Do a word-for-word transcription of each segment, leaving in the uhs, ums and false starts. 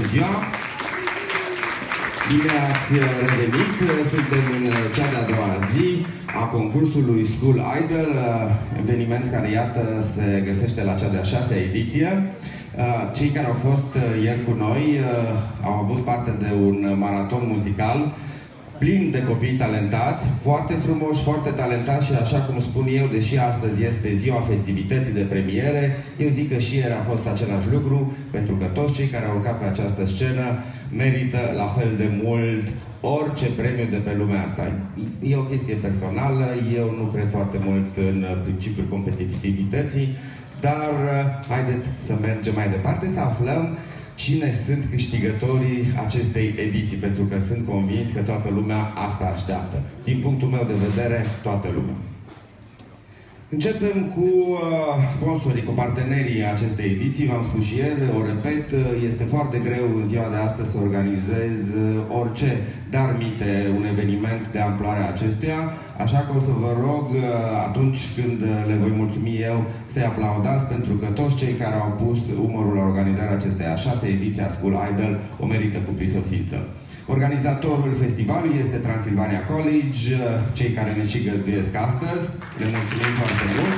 ziua! Bine ați revenit! Suntem în cea de-a doua zi a concursului School Idol, eveniment care, iată, se găsește la cea de-a șasea ediție. Cei care au fost ieri cu noi au avut parte de un maraton muzical plin de copii talentați, foarte frumoși, foarte talentați și, așa cum spun eu, deși astăzi este ziua festivității de premiere, eu zic că și ieri a fost același lucru, pentru că toți cei care au urcat pe această scenă merită la fel de mult orice premiu de pe lumea asta. E o chestie personală, eu nu cred foarte mult în principiul competitivității, dar haideți să mergem mai departe, să aflăm cine sunt câștigătorii acestei ediții, pentru că sunt convins că toată lumea asta așteaptă. Din punctul meu de vedere, toată lumea. Începem cu uh, sponsorii, cu partenerii acestei ediții. V-am spus și ieri, o repet, este foarte greu în ziua de astăzi să organizez orice, dar mite un eveniment de amploarea acestuia. Așa că o să vă rog, atunci când le voi mulțumi eu, să-i aplaudați, pentru că toți cei care au pus umărul la organizarea acestei a șasea ediție a School Idol o merită cu prisosință. Organizatorul festivalului este Transilvania College, cei care ne și găzduiesc astăzi. Le mulțumim foarte mult.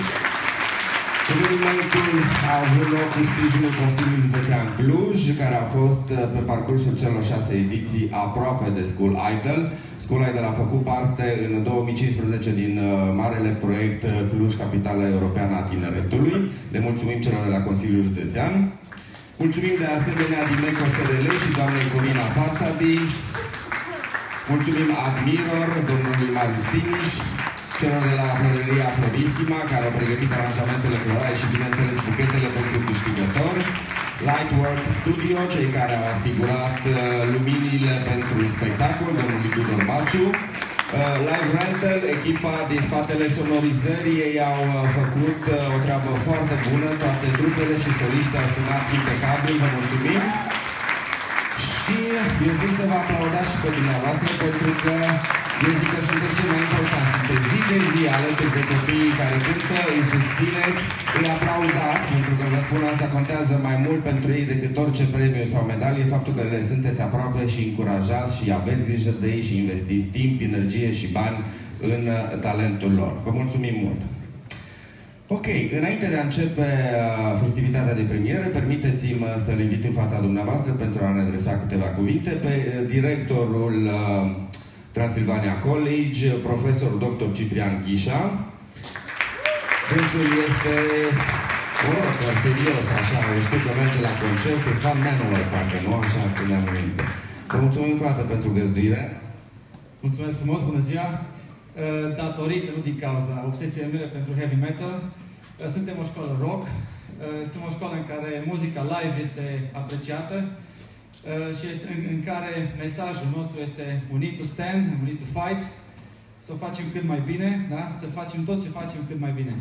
Evenimentul a avut loc cu sprijinul Consiliului Județean Cluj, care a fost pe parcursul celor șase ediții aproape de School Idol. School Idol a făcut parte în două mii cincisprezece din marele proiect Cluj, Capitala Europeană a Tineretului. Le mulțumim celor de la Consiliul Județean. Mulțumim de asemenea Dimeco S R L și doamnei Corina Fațadi. Mulțumim Admiror, domnului Marius Timiș, celor de la Floreria Florissima, care au pregătit aranjamentele florale și, bineînțeles, buchetele pentru câștigători. Lightwork Studio, cei care au asigurat uh, luminile pentru spectacol, domnului Tudor Baciu. Uh, Live Rental, echipa din spatele sonorizării, ei au uh, făcut uh, o treabă foarte bună, toate trupele și soliștii au sunat impecabil, vă mulțumim. Și eu zic să vă aplaudați și pe dumneavoastră, pentru că eu zic că sunteți cei mai importanți. Sunteți zi de zi alături de copiii care cântă, îi susțineți, îi aplaudați, pentru că vă spun, asta contează mai mult pentru ei decât orice premiu sau medalie, faptul că le sunteți aproape și încurajați și aveți grijă de ei și investiți timp, energie și bani în talentul lor. Vă mulțumim mult! Ok, înainte de a începe uh, festivitatea de premieră, permiteți-mi să-l invit în fața dumneavoastră pentru a ne adresa câteva cuvinte pe uh, directorul uh, Transilvania College, profesor doctor Ciprian Ghișa. Dânsul este un rocker serios, așa, știu că merge la concert, e fan Manowar, parcă, nu? Așa țineam în minte. Vă mulțumim încă o dată pentru găzduire. Mulțumesc frumos, bună ziua! Datorită, nu din cauza obsesiei mele pentru heavy metal, suntem o școală rock, suntem o școală în care muzica live este apreciată și este în, în care mesajul nostru este we need to stand, we need to fight, să o facem cât mai bine, da? Să facem tot ce facem cât mai bine.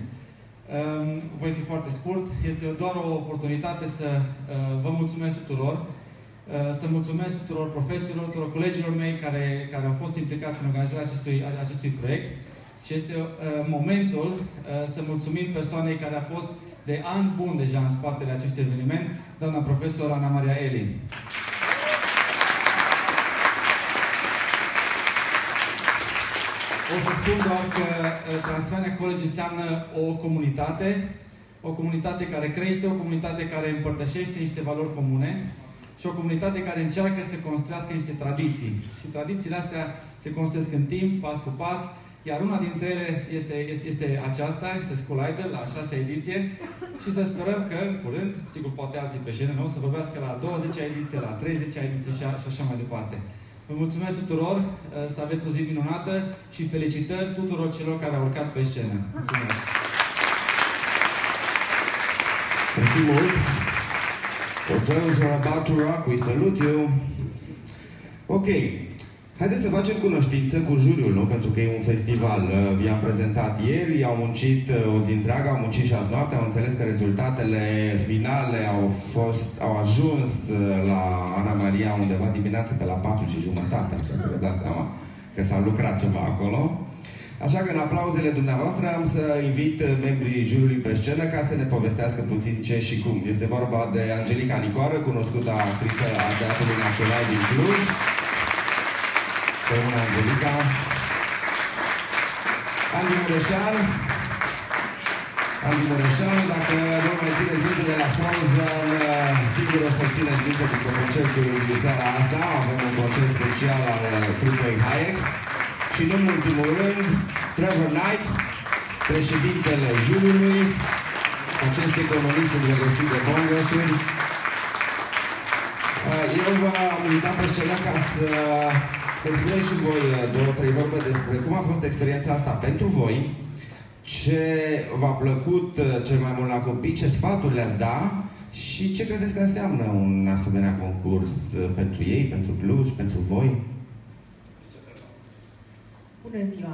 Voi fi foarte scurt, este doar o oportunitate să vă mulțumesc tuturor, să mulțumesc tuturor profesorilor, tuturor colegilor mei care, care au fost implicați în organizarea acestui, acestui proiect și este uh, momentul uh, să mulțumim persoanei care a fost de ani bun deja în spatele acestui eveniment, doamna profesor Ana Maria Eli. O să spun doar că uh, Transilvania College înseamnă o comunitate, o comunitate care crește, o comunitate care împărtășește niște valori comune, și o comunitate care încearcă să construiască niște tradiții. Și tradițiile astea se construiesc în timp, pas cu pas, iar una dintre ele este, este, este aceasta, este School Idol, la a șasea ediție, și să sperăm că, în curând, sigur, poate alții pe scenă, nu? Să vorbească la a douăzecea ediție, la a treizecea ediție și, a, și așa mai departe. Vă mulțumesc tuturor, să aveți o zi minunată și felicitări tuturor celor care au urcat pe scenă. Mulțumesc! Mersi mult! For those who are about to rock, we salute you. Ok. Haideți să facem cunoștință cu juriul, nu? Pentru că e un festival. Vi-am prezentat ieri, au muncit o zi întreagă, au muncit și azi noapte, au înțeles că rezultatele finale au fost, au ajuns la Ana Maria undeva dimineața pe la patru și jumătate, așa că vă dați seama că s-a lucrat ceva acolo. Așa că în aplauzele dumneavoastră am să invit membrii juriului pe scenă ca să ne povestească puțin ce și cum. Este vorba de Angelica Nicoară, cunoscută actriță a Teatrului Național din Cluj. Să rămână Angelica. Andy Mureșan. Andy Mureșan, dacă nu mai țineți minte de la Frozen, sigur o să țineți minte după concertul de seara asta. Avem un concert special al trupei Hayex. Și nu în ultimul rând, Trevor Knight, președintele juriului, acest economist îndrăgostit de bongosuri. Eu v-am invitat pe scenă ca să vă spuneți și voi două, trei vorbe despre cum a fost experiența asta pentru voi, ce v-a plăcut cel mai mult la copii, ce sfaturi le-ați da și ce credeți că înseamnă un asemenea concurs pentru ei, pentru Cluj, pentru voi? Bună ziua!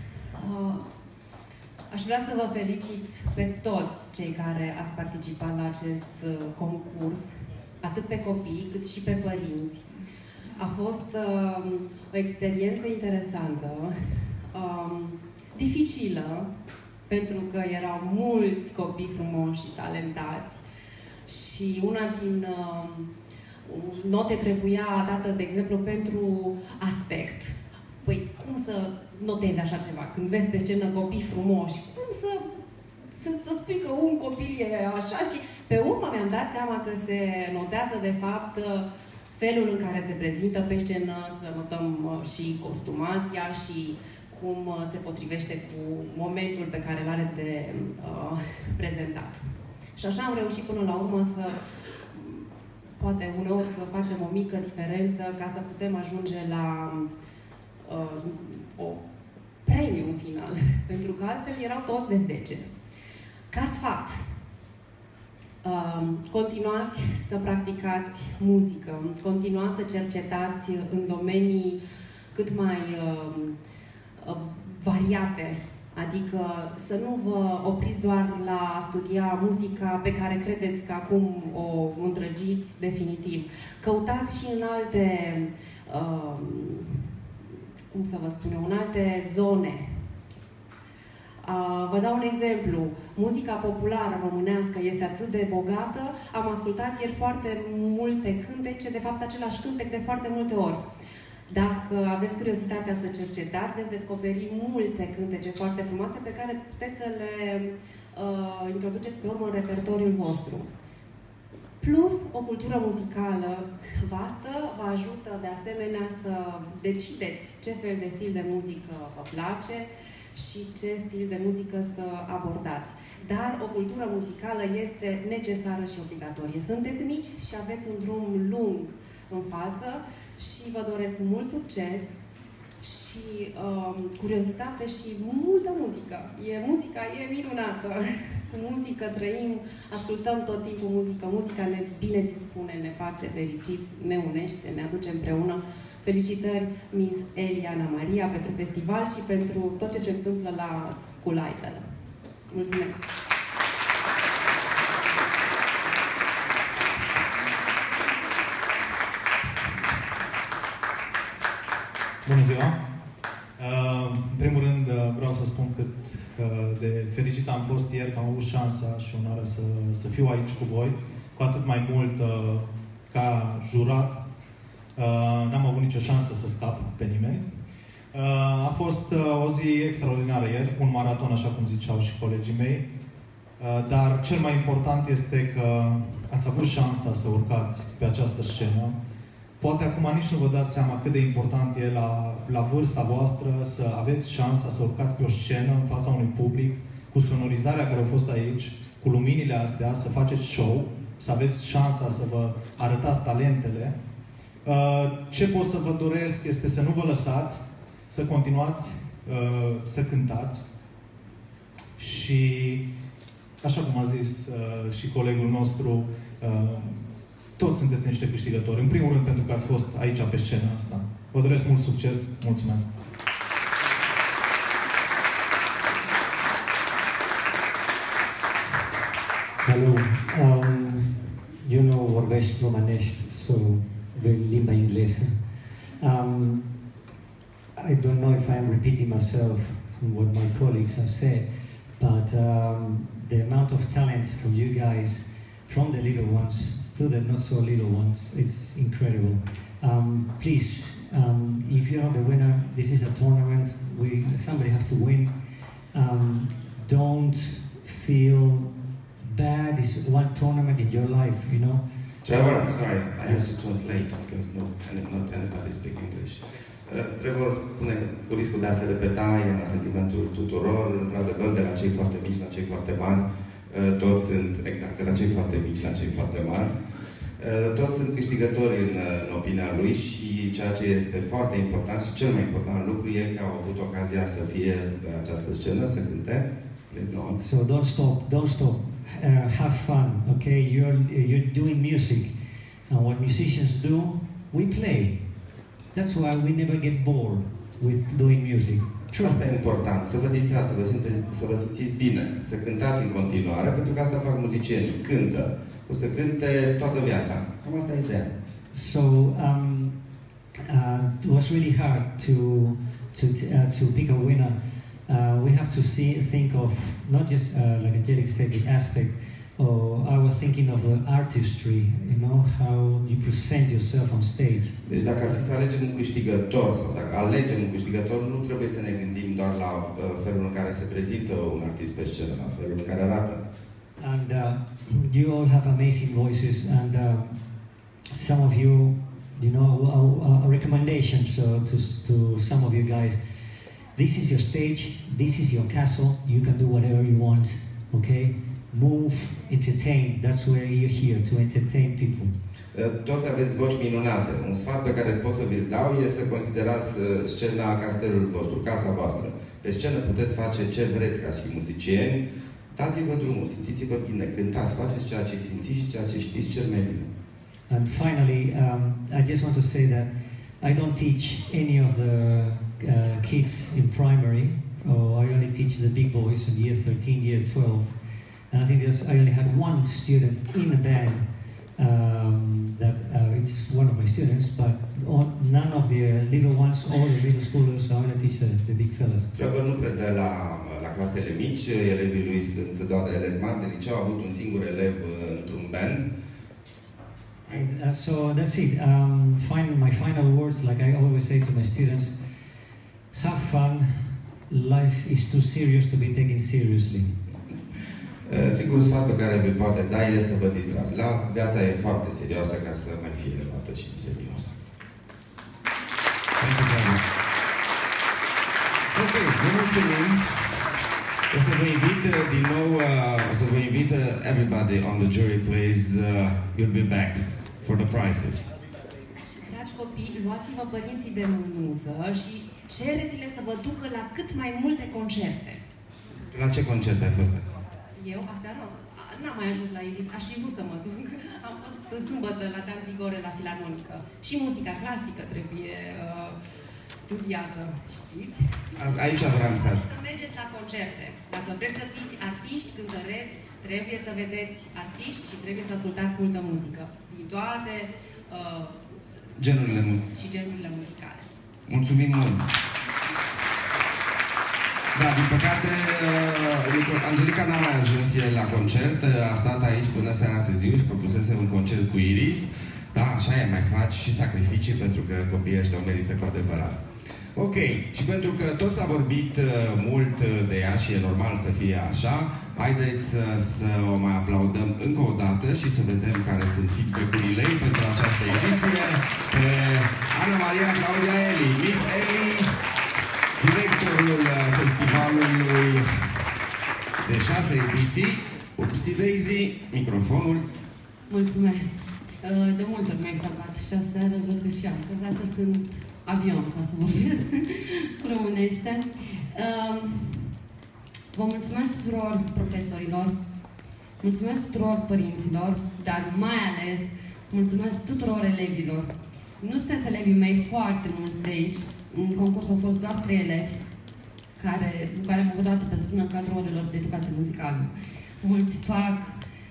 Aș vrea să vă felicit pe toți cei care ați participat la acest concurs, atât pe copii cât și pe părinți. A fost uh, o experiență interesantă, uh, dificilă, pentru că erau mulți copii frumoși și talentați și una din uh, note trebuia dată, de exemplu, pentru aspect. Păi, cum să notezi așa ceva? Când vezi pe scenă copii frumoși, cum să, să, să spui că un copil e așa? Și pe urmă mi-am dat seama că se notează, de fapt, felul în care se prezintă pe scenă, să notăm și costumația și cum se potrivește cu momentul pe care îl are de uh, prezentat. Și așa am reușit până la urmă să, poate uneori, să facem o mică diferență ca să putem ajunge la uh, o premiu în final. Pentru că altfel erau toți de zece. Ca sfat, uh, continuați să practicați muzică, continuați să cercetați în domenii cât mai uh, uh, variate. Adică să nu vă opriți doar la a studia muzica pe care credeți că acum o îndrăgiți definitiv. Căutați și în alte, uh, cum să vă spun eu, în alte zone. Uh, vă dau un exemplu. Muzica populară românească este atât de bogată. Am ascultat ieri foarte multe cântece, de fapt același cântec de foarte multe ori. Dacă aveți curiozitatea să cercetați, veți descoperi multe cântece foarte frumoase pe care puteți să le uh, introduceți pe urmă în repertoriul vostru. Plus, o cultură muzicală vastă vă ajută de asemenea să decideți ce fel de stil de muzică vă place și ce stil de muzică să abordați. Dar o cultură muzicală este necesară și obligatorie. Sunteți mici și aveți un drum lung în față și vă doresc mult succes și uh, curiozitate și multă muzică. E, muzica e minunată. Cu muzică trăim, ascultăm tot timpul muzică. Muzica ne bine dispune, ne face fericiți, ne unește, ne aduce împreună. Felicitări Miss Eliana Maria pentru festival și pentru tot ce se întâmplă la School Idol. Mulțumesc! Bună ziua! În primul rând vreau să spun cât de fericit am fost ieri că am avut șansa și onoarea să, să fiu aici cu voi, cu atât mai mult ca jurat. N-am avut nicio șansă să scap pe nimeni. A fost o zi extraordinară ieri, un maraton, așa cum ziceau și colegii mei, dar cel mai important este că ați avut șansa să urcați pe această scenă. Poate acum nici nu vă dați seama cât de important e la, la vârsta voastră să aveți șansa să urcați pe o scenă în fața unui public, cu sonorizarea care a fost aici, cu luminile astea, să faceți show, să aveți șansa să vă arătați talentele. Ce pot să vă doresc este să nu vă lăsați, să continuați să cântați și, așa cum a zis și colegul nostru, toți sunteți niște câștigători. În primul rând pentru că ați fost aici pe scena asta. Vă doresc mult succes. Mulțumesc! Hello. Um, eu nu vorbesc românești, so de limba engleză. Um, I don't know if I am repeating myself from what my colleagues have said, but um, the amount of talent from you guys, from the little ones to the not so little ones, it's incredible. Um, please, um, if you're not the winner, this is a tournament. We somebody has to win. Um, don't feel bad. It's one tournament in your life, you know. Trevor, sorry, I have to translate because no, not anybody speaks English. Uh, Trevor spune că cu riscul de a se repeta e la sentimentul tuturor, într-adevăr, de la cei foarte mici la cei foarte mari, uh, toți sunt, exact, de la cei foarte mici la cei foarte mari, uh, toți sunt câștigători în, în opinia lui și ceea ce este foarte important și cel mai important lucru e că au avut ocazia să fie pe această scenă, să cânte. Please go on. So don't stop, don't stop. Uh, have fun, okay? You're, you're doing music. And what musicians do, we play. That's why we never get bored with doing music. True. Asta e important, să vă distrați, să vă, simte, să vă simțiți bine, să cântați în continuare, pentru că asta fac muzicienii, cântă. O să cânte toată viața. Cam asta e ideea. So, um, uh, it was really hard to, to, uh, to pick a winner. Uh, we have to see, think of, not just, uh, like Angelic said, the aspect, or I was thinking of the artistry, you know, how you present yourself on stage. Deci dacă ar fi să alegem un câștigător, sau dacă alegem un câștigător, nu trebuie să ne gândim doar la uh, felul în care se prezintă un artist pe scenă, la felul în care arată. And uh, you all have amazing voices, and uh, some of you, you know, uh, uh, recommendations uh, to, to some of you guys. This is your stage, this is your castle, you can do whatever you want, okay? Move, entertain, that's where you're here, to entertain people. Toți aveți voci minunate. Un sfat pe care pot să vi-l dau e să considerați scena castelul vostru, casa voastră. Pe scenă puteți face ce vreți ca și muzicieni. Dați-vă drumul, simțiți-vă bine, cântați, faceți ceea ce simțiți și ceea ce știți cel mai bine. And finally, um, I just want to say that I don't teach any of the uh, kids in primary, or I only teach the big boys in year thirteen, year twelve. And I think there's, I only had one student in a band um, that uh, it's one of my students, but all, none of the uh, little ones, all the middle schoolers, I only teach the, the big fellas. Trevor nu predă la, la clasele mici, elevii lui sunt doar elevi mari de liceu, a avut un singur elev într-un band. And uh, so that's it. Um, final, my final words, like I always say to my students, have fun. Life is too serious to be taken seriously. Singurul sfat pe care vi-l poate da e să vă distrați. La viața e foarte serioasă ca să mai fie luată și serioasă. Ok, vă mulțumim. O să vă invit din nou, uh, o să vă invit uh, everybody on the jury, please. Uh, you'll be back for the prizes. Dragi copii, luați-vă părinții de mânuță și cereți-le să vă ducă la cât mai multe concerte. La ce concert ai fost azi? Eu, aseară, n-am mai ajuns la Iris, aș fi vrut să mă duc. Am fost sâmbătă la Dan Grigore, la Filarmonică. Și muzica clasică trebuie uh, studiată, știți? A, aici vreau să... Să mergeți la concerte. Dacă vreți să fiți artiști, cântăreți, trebuie să vedeți artiști și trebuie să ascultați multă muzică. Din toate uh, genurile muzicale. Și genurile muzicale. Mulțumim mult! Da, din păcate, Angelica n-a mai ajuns ieri la concert, a stat aici până seara târziu și propusese un concert cu Iris. Da, așa e, mai faci și sacrificii pentru că copiii ăștia o merită cu adevărat. Ok, și pentru că tot s-a vorbit mult de ea și e normal să fie așa, haideți să, să o mai aplaudăm încă o dată și să vedem care sunt feedback-urile ei pentru această ediție pe Ana Maria Claudia Eli, Miss Eli, directorul festivalului de șase ediții. Upsi Daisy, microfonul. Mulțumesc! De multe ori mi-ai salvat și aseară, văd că și astăzi. Astea sunt avion, ca să vorbesc românește. Vă mulțumesc tuturor profesorilor, mulțumesc tuturor părinților, dar mai ales mulțumesc tuturor elevilor. Nu sunteți elevii mei foarte mulți de aici. În concurs au fost doar trei elevi care, cu care am avut dată pe săptămână în cadrul orelor de educație muzicală. Mulți fac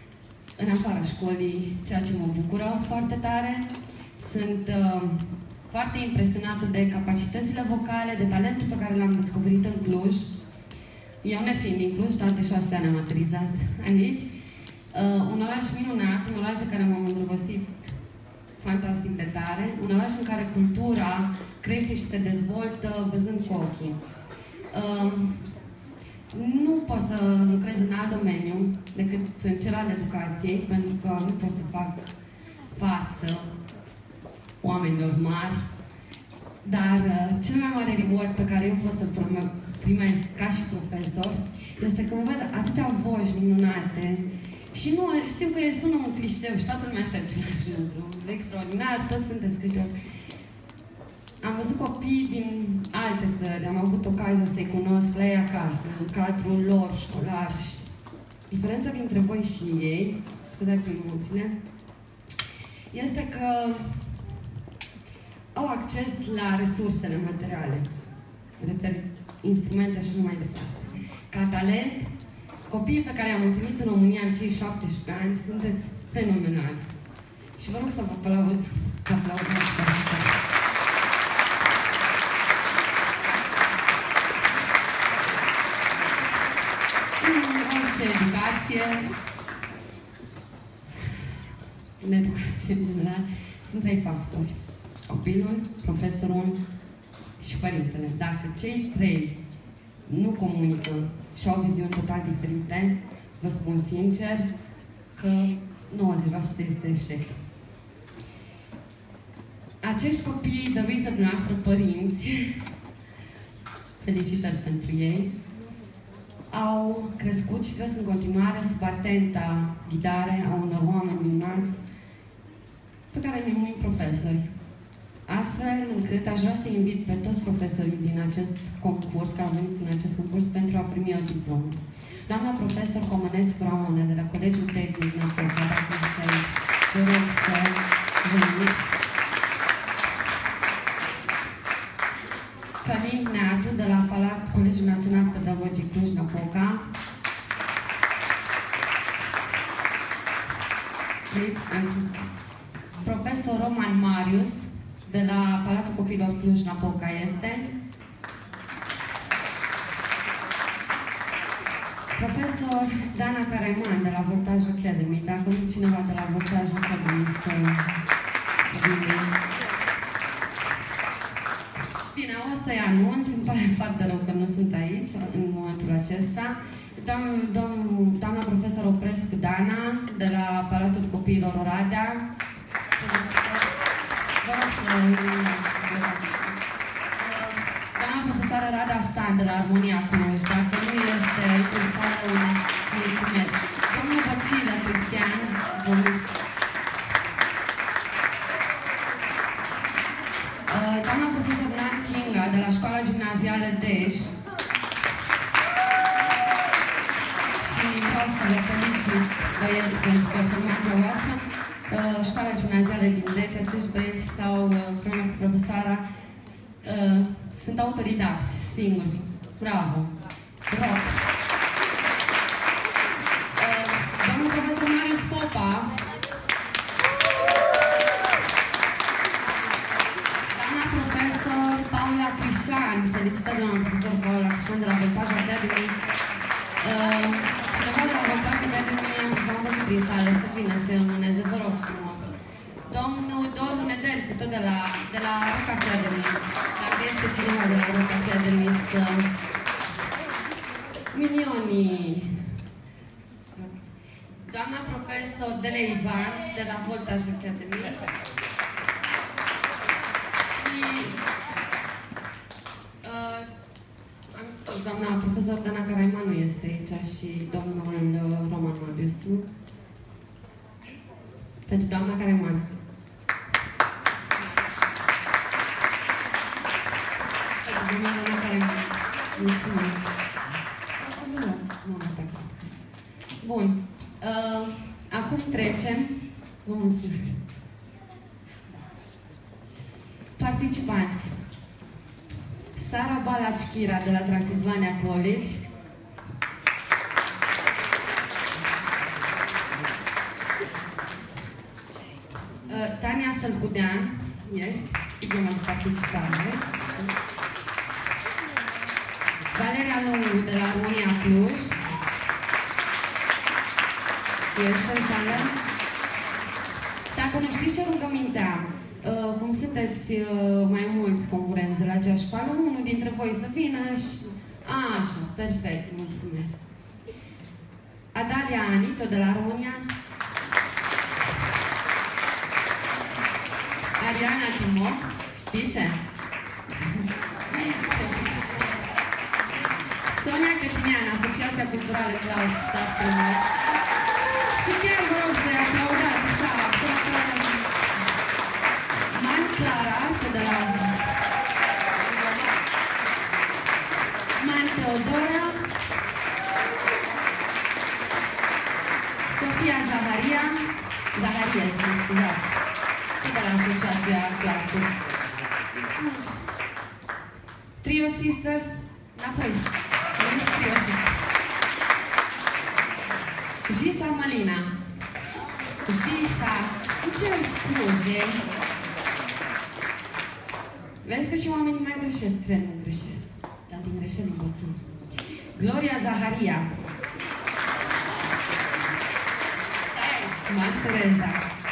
în afara școlii, ceea ce mă bucură foarte tare. Sunt uh, foarte impresionată de capacitățile vocale, de talentul pe care l-am descoperit în Cluj. Eu nefiind din Cluj, toate șase ani am aterizat aici. Uh, un oraș minunat, un oraș de care m-am îndrăgostit fantastic de tare, un oraș în care cultura crește și se dezvoltă văzând cu ochii. Uh, nu pot să lucrez în alt domeniu decât în cel al educației, pentru că nu pot să fac față oamenilor mari, dar uh, cel mai mare reward pe care eu pot să primesc ca și profesor este că mă văd atâtea voci minunate și nu, știu că sună un clișeu și toată lumea știe același lucru. Extraordinar, toți sunteți câștigători. Am văzut copii din alte țări, am avut ocazia să-i cunosc la ei acasă, în cadrul lor școlar. Și diferența dintre voi și ei, scuzați-mi emoțiile, este că au acces la resursele materiale. Refer instrumente și nu mai departe. Ca talent, copiii pe care am întâlnit în România în cei șaptesprezece ani sunteți fenomenali. Și vă rog să vă aplaud, că aplaudați pe asta. În orice educație, în educație în general, sunt trei factori. Copilul, profesorul și părintele. Dacă cei trei nu comunică și au viziuni total diferite, vă spun sincer că nouăzeci la sută este eșec. Acești copii, dăruiți de dumneavoastră părinți, felicitări pentru ei, au crescut și cresc în continuare sub atenta ghidare a unor oameni minunați pe care îi numim profesori. Astfel încât aș vrea să invit pe toți profesorii din acest concurs, care au venit în acest concurs, pentru a primi o diplomă. Doamna profesor Comănescu Ramona, de la Colegiul Tehnic Napoca, dacă este aici, vă rog să veniți. Călin Neatu, de la Palat, Colegiul Național Pedagogic Cluj-Napoca. Profesor Roman Marius, de la Palatul Copiilor Cluj-Napoca este. Profesor Dana Caraiman, de la Voltage Academy. Dacă nu cineva de la Voltage Academy să vină. Bine, o să-i anunț. Îmi pare foarte rău că nu sunt aici în momentul acesta. Doamna, doamna profesor Oprescu Dana, de la Palatul Copiilor Oradea. Vă rog să doamna profesoară Rada Stan, de la Armonia Cluj, dacă nu este aici în sală, une mulțumesc. Domnul Băcilă Cristian, doamna profesor Nan Kinga, de la Școala Gimnazială Deș, și vreau să le felicit, băieți, pentru performanța voastră. Școala Gimnazială din Deș, acești băieți sau împreună cu profesoara uh, sunt autodidacți, singuri. Bravo! Rock! Uh, domnul profesor Marius Popa, doamna profesor Paula Crișan, felicitări doamna profesor Paula Crișan de la Voltage Academy. Uh, cineva de la Voltage Academy v-am văzut prin sală, să vină să-i înmâneze, vă rog frumos. Domnul Doru Nedelcu, tot de la, de la Rock Academy. Dacă este cineva de la Rock Academy să... Minionii. Doamna profesor Dele Ivan, de la Voltage Academy. Și... Uh, am spus, doamna profesor Dana Caraiman nu este aici și domnul uh, Roman Marius, nu? Pentru doamna Caraiman. Pentru doamna Caraiman. Mulțumesc. Bun. Uh, acum trecem. Vă mulțumesc. Participanți. Sara Balachkira, de la Transilvania College. Uh, Tania Sălcudean, ești. diploma de participare. Valeria Lungu de la Armonia Cluj. Este în sală. Dacă nu știți ce rugămintea, cum sunteți mai mulți concurenți de la acea școală, unul dintre voi să vină și... A, așa, perfect, mulțumesc. Adalia Ani, tot de la România. Ariana Timoc, știi ce? Sonia Cătinean, Asociația Culturală Claus Sartremoș. Și chiar vă rog să-i aplaudați așa, să aplaudați. Man Clara, tot de la Azat. Man Teodora. Sofia Zaharia. Zaharie, mă scuzați. Tot de la Asociația Clasus. Trio Sisters. Înapoi. Trio Sisters. Jisa Malina. Jisha. Îmi cer scuze. Vezi că și oamenii mai greșesc, cred, nu greșesc. Dar din greșeli învățăm. Gloria Zaharia. Stai aici. Mar Tereza.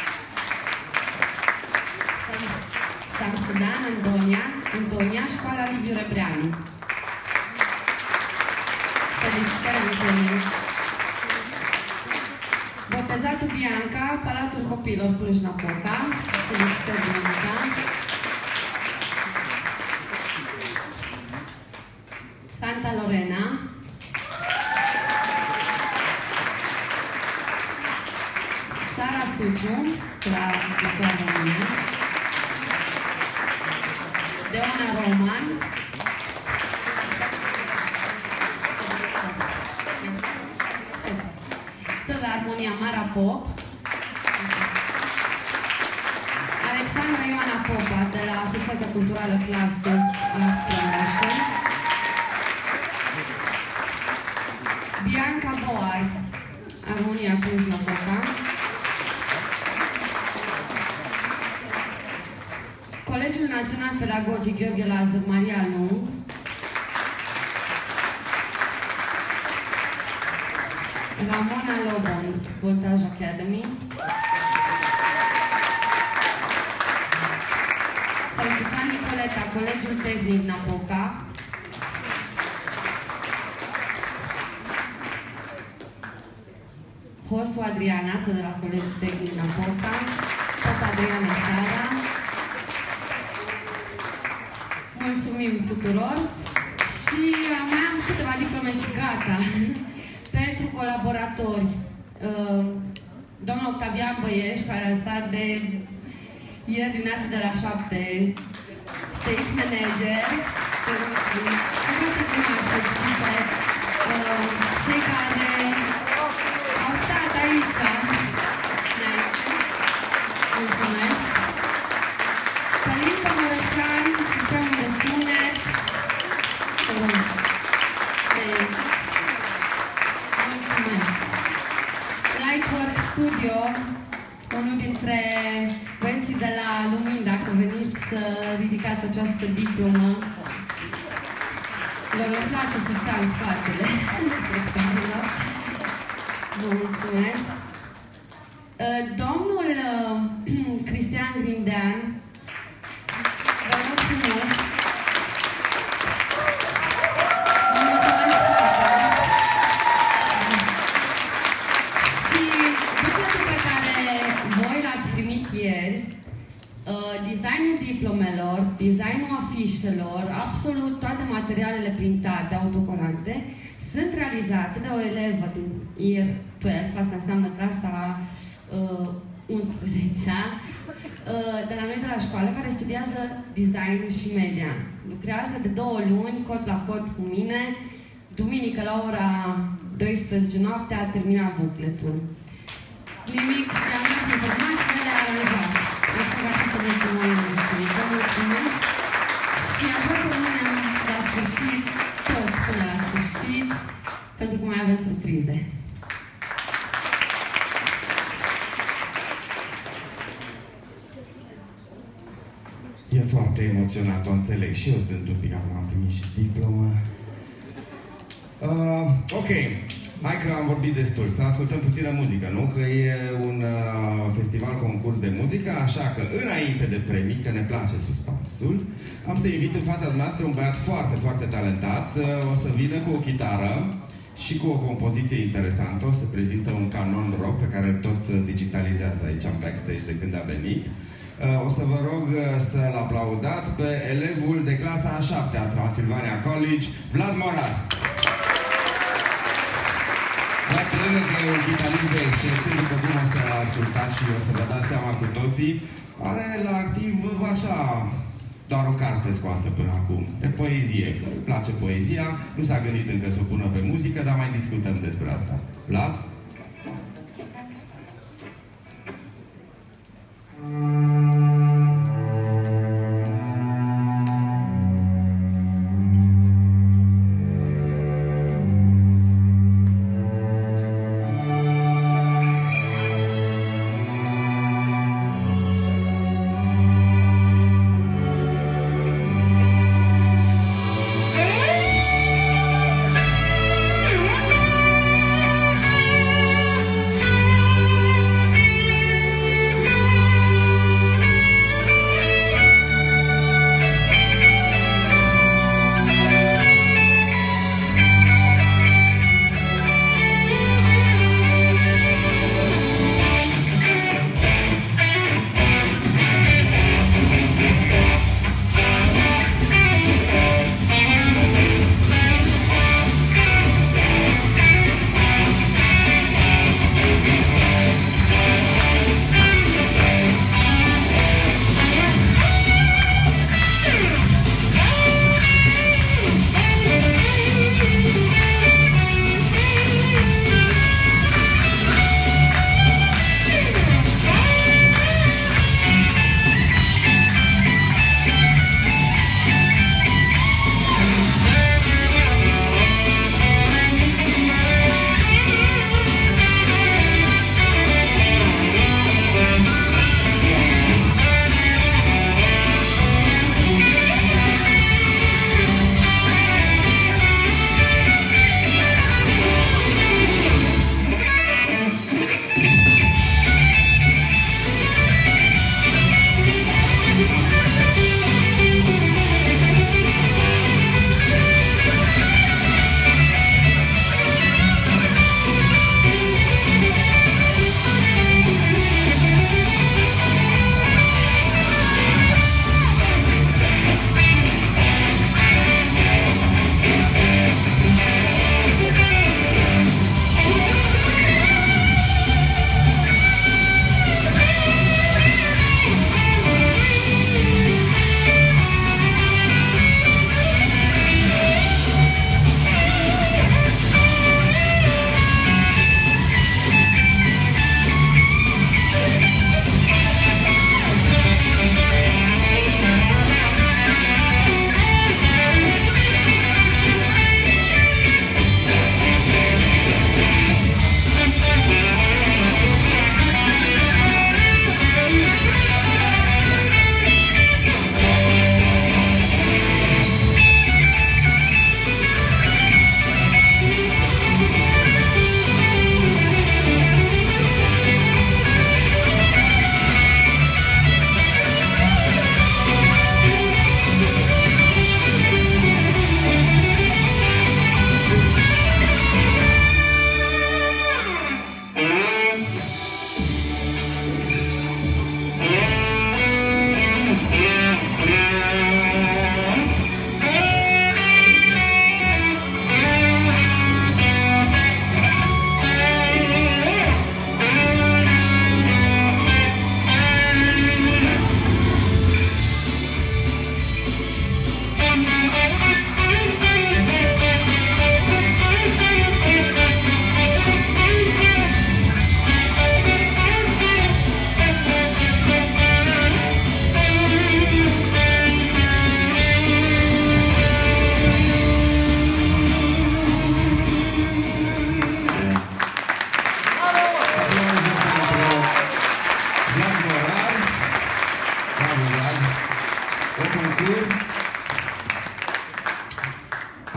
Samsudan Antonia. Antonia, Școala Liviu Rebreanu. Felicitări, Antonia. Botezatul Bianca, Palatul Copilor, Cluj-Napoca. Felicitări, Bianca. Santa Lorena. Sara Suciu, la România. Deona Roman. Tot la Armonia Mara Pop. Alexandra Ioana Popa, de la Asociația Culturală Clasus Art Promotion. Bianca Boar, Armonia Cluj-Napoca. Colegiul Național Pedagogic Gheorghe Lazar, Maria Lung. Ramona Lobonț, Voltaj Academy. Sălcuța Nicoleta, Colegiul Tehnic Napoca. Hosu Adriana, tot de la Colegiul Tehnic Napoca. Tot Adriana Sara. Mulțumim tuturor. Și mai am câteva diplome și gata. Pentru colaboratori. Domnul Octavian Băieș, care a stat de ieri dimineața de la șapte, stage manager. Aș vrea să cunoașteți și pe uh, cei care au stat aici. Mulțumesc. Călin Cămărășan, sistemul de sunet. Mulțumesc. Lightwork Studio, unul dintre băieții de la Lumini, dacă veniți să ridicați această diplomă. Lor le place să stea în spatele sectorilor. Vă mulțumesc. Domnul Cristian Grindean, vă rog frumos. Vă mulțumesc foarte mult. Și bucletul pe care voi l-ați primit ieri, designul diplomelor, designul afișelor, absolut toate materialele printate, autocolante, sunt realizate de o elevă din year doisprezece, asta înseamnă clasa uh, unsprezecea, uh, de la noi de la școală, care studiază designul și media. Lucrează de două luni, cod la cod cu mine. Duminică la ora douăsprezece noaptea a terminat bucletul. Nimic, mi-am dat informații, le-a aranjat. Așa că această diplomă și vă mulțumesc. Și aș vrea să rămânem la sfârșit, toți până la sfârșit, pentru că mai avem surprize. e foarte emoționat, o înțeleg. Și eu sunt un pic, acum am primit și diplomă. Uh, ok, hai că am vorbit destul, să ascultăm puțină muzică, nu? Că e un uh, festival concurs de muzică, așa că înainte de premii, că ne place suspansul, am să invit în fața noastră un băiat foarte, foarte talentat. Uh, o să vină cu o chitară și cu o compoziție interesantă, o să prezintă un canon rock pe care îl tot digitalizează aici în backstage de când a venit. O să vă rog să-l aplaudați pe elevul de clasa a șaptea a Transilvania College, Vlad Morar. Vlad, pe lângă că e un chitarist de excepție, după cum o să ascultați și o să vă dați seama cu toții, are la activ așa doar o carte scoasă până acum, de poezie, că îi place poezia, nu s-a gândit încă să o pună pe muzică, dar mai discutăm despre asta. Vlad? Thank you.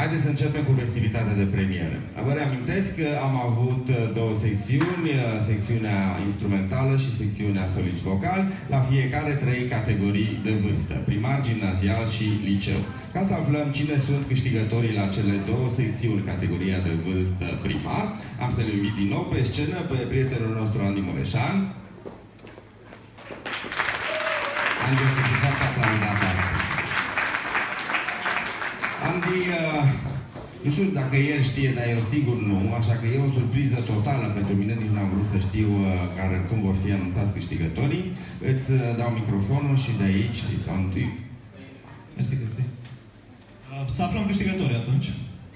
Haideți să începem cu festivitatea de premiere. Vă reamintesc că am avut două secțiuni, secțiunea instrumentală și secțiunea solici vocal, la fiecare trei categorii de vârstă, primar, gimnazial și liceu. Ca să aflăm cine sunt câștigătorii la cele două secțiuni, categoria de vârstă primar, am să-l invit din nou pe scenă pe prietenul nostru Andy Mureșan. Andy o să fie foarte aplaudat astăzi. Andy, uh, nu știu dacă el știe, dar eu sigur nu, așa că e o surpriză totală pentru mine, nici n-am vrut să știu uh, care, cum vor fi anunțați câștigătorii. Îți uh, dau microfonul și de aici, it's on to you. Mersi, Cristi. Uh, să aflăm câștigătorii atunci.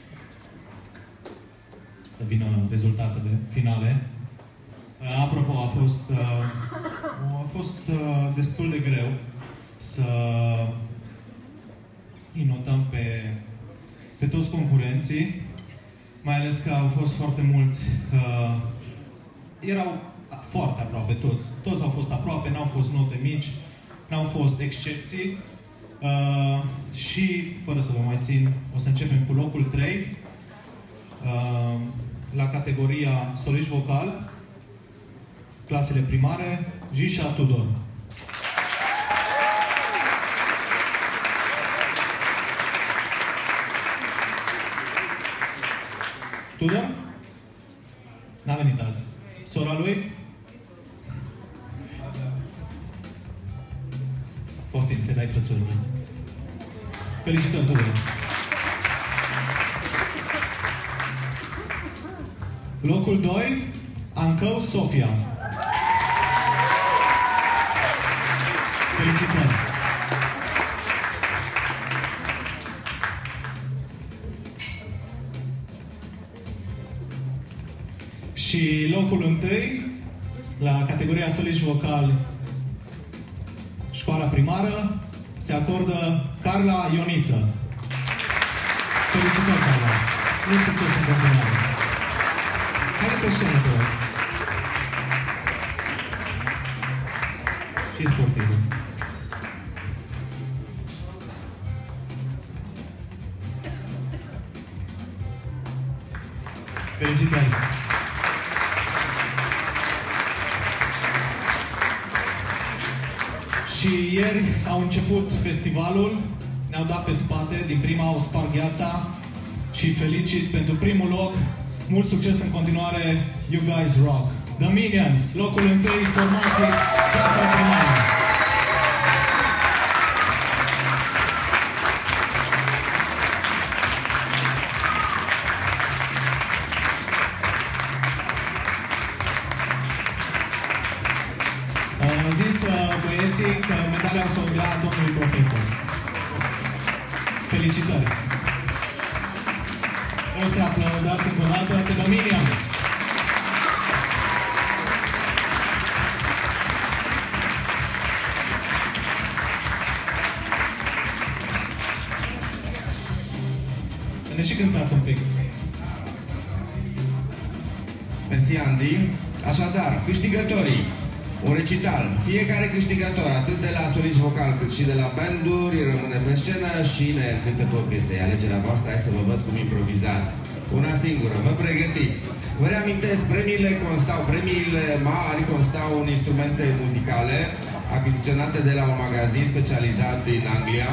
Să vină rezultatele finale. Uh, apropo, a fost, uh, a fost uh, destul de greu să îi notăm pe, pe toți concurenții, mai ales că au fost foarte mulți, uh, erau foarte aproape toți. Toți au fost aproape, n-au fost note mici, n-au fost excepții. Uh, și, fără să vă mai țin, o să începem cu locul trei, uh, la categoria soliști vocal, clasele primare, Jișa Tudor. Tudor? N-a venit azi. Sora lui? Poftim, să-i dai frățurului. Felicitări, Tudor! Locul doi, Ancău Sofia. Felicitări! Și locul întâi, la categoria soliști vocal, școala primară, se acordă Carla Ioniță. Felicitări, Carla! Mult succes în continuare! Haide pe scenă, te rog. Și sportivă. Felicitări! Și ieri au început festivalul, ne-au dat pe spate, din prima au spart gheața și felicit pentru primul loc. Mult succes în continuare, You Guys Rock! The Minions, locul întâi, formație, clasa primară. Am zis băieții că medalia o să o dea domnului profesor. Felicitări! O să aplaudați încă o dată pe The Minions. Să ne și cântați un pic. Mersi, Andy. Așadar, câștigătorii. Un recital. Fiecare câștigător, atât de la soliști vocal cât și de la banduri, rămâne pe scenă și ne cântă cu o piesă. E alegerea voastră, hai să vă văd cum improvizați. Una singură, vă pregătiți. Vă reamintesc, premiile constau, premiile mari constau în instrumente muzicale achiziționate de la un magazin specializat din Anglia.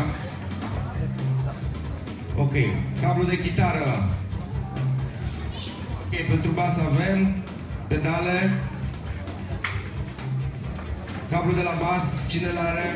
Ok, cablu de chitară. Ok, pentru bas avem pedale. Cablu de la bas, cine l-are?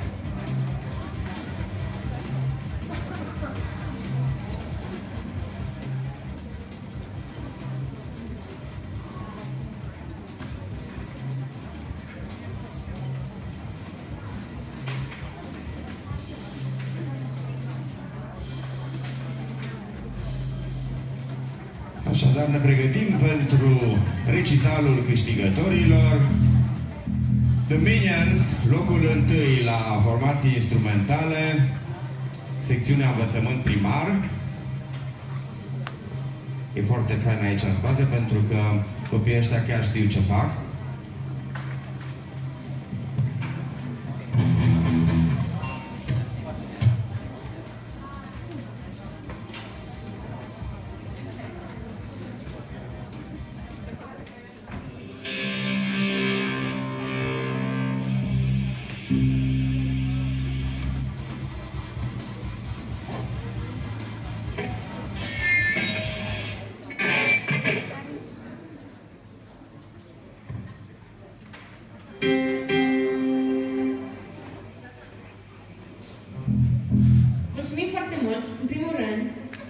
Așadar, ne pregătim pentru recitalul câștigătorilor. The Minions, locul întâi la formații instrumentale, secțiunea învățământ primar. E foarte fain aici în spate pentru că copiii ăștia chiar știu ce fac.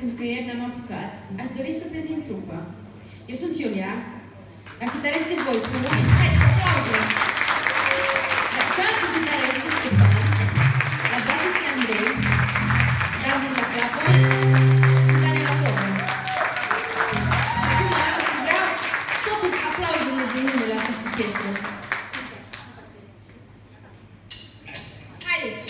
pentru că ieri ne-am apucat, aș dori să prezint trupa. Eu sunt Iulia, la chitară este Voicu, haideți, aplauze! La cealaltă chitară este Ștefan, la bas este Andrei, Darden la clapă și Daniel la tobă. Și acum o să vreau toate aplauzele din lume la această piesă. Haideți!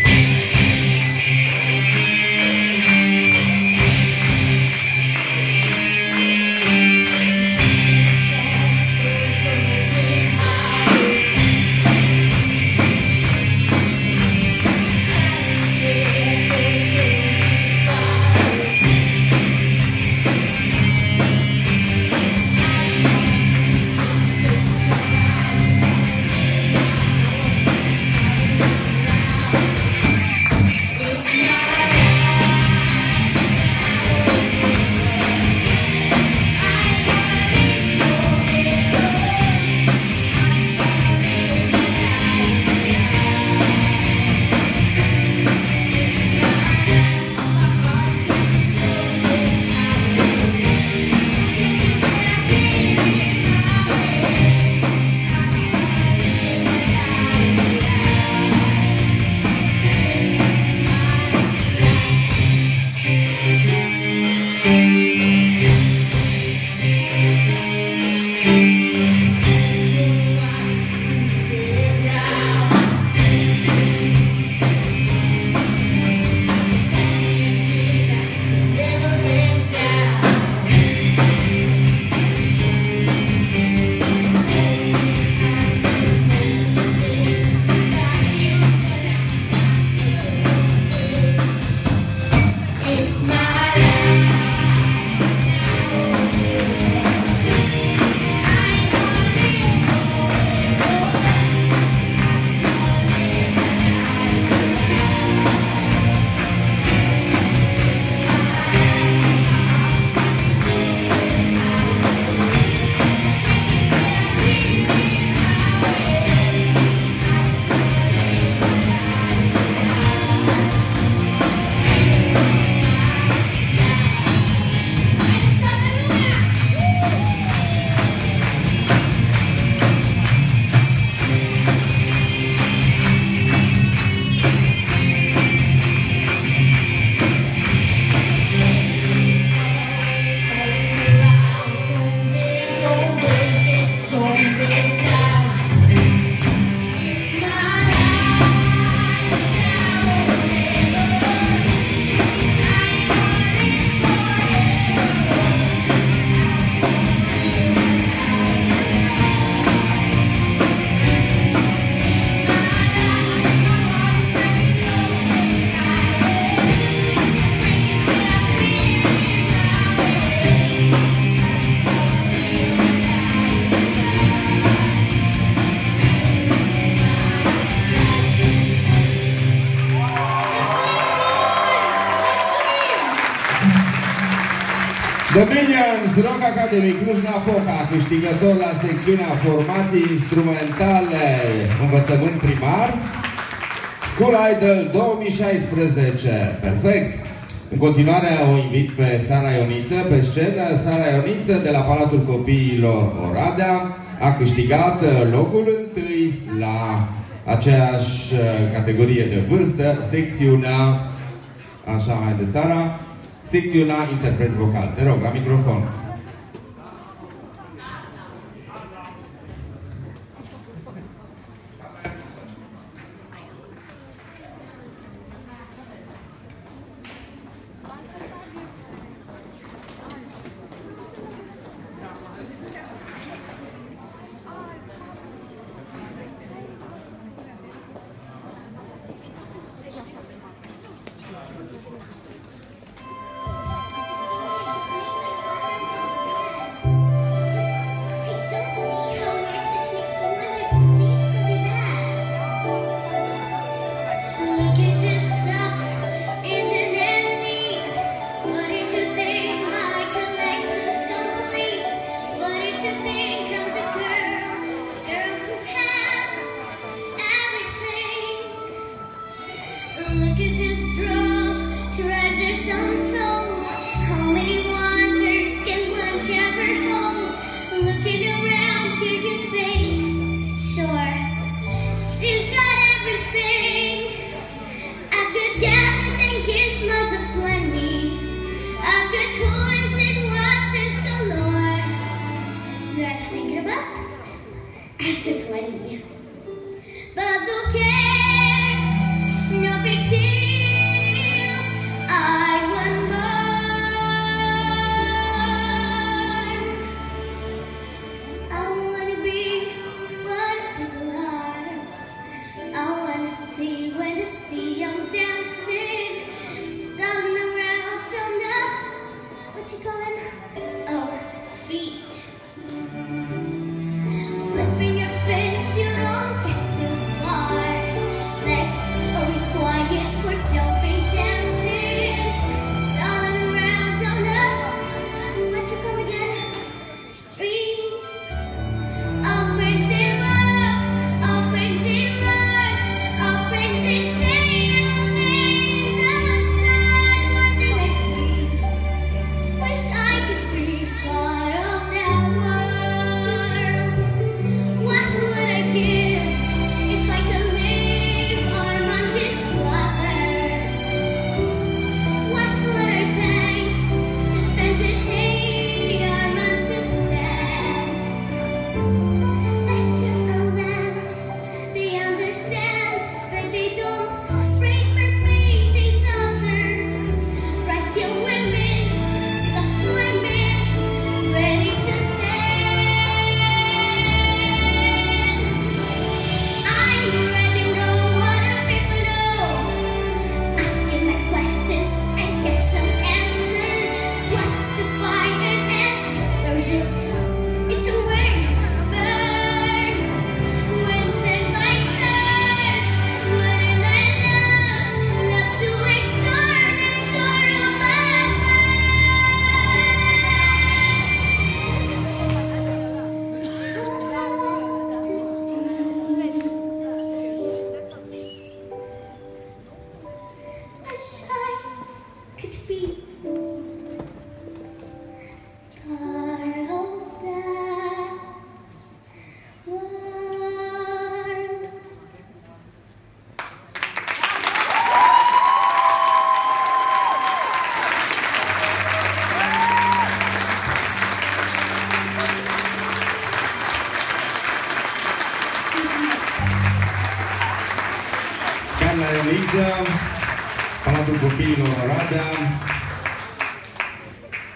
The Minions, Rock Academy Cluj-Napoca, câștigător la secțiunea formații instrumentale, învățământ primar, School Idol două mii șaisprezece. Perfect! În continuare o invit pe Sara Ioniță pe scenă. Sara Ioniță de la Palatul Copiilor Oradea a câștigat locul întâi la aceeași categorie de vârstă, secțiunea, așa, haide Sara, secțiunea interpreți vocal. Te rog, la microfon.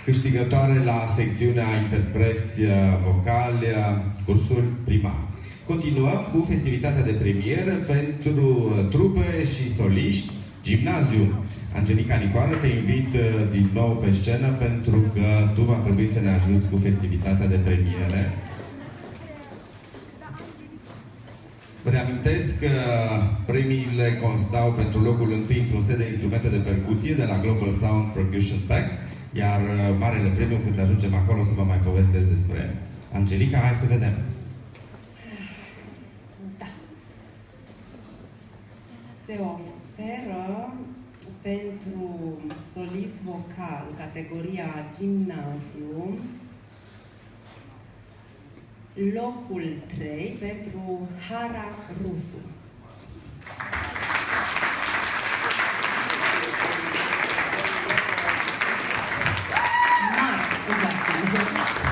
câștigătoare la secțiunea interpreți vocali, cursul primar. Continuăm cu festivitatea de premieră pentru trupe și soliști Gimnaziu. Angelica Nicoară, te invit din nou pe scenă pentru că tu va trebui să ne ajuți cu festivitatea de premiere. Vă reamintesc că premiile constau pentru locul întâi într-un set de instrumente de percuție de la Global Sound Percussion Pack, iar marele premiu, când ajungem acolo, să vă mai povestesc despre Angelica. Hai să vedem! Da. Se oferă pentru solist vocal, categoria gimnaziu, locul trei pentru Hara Rusu. Mara, scuzați-mă.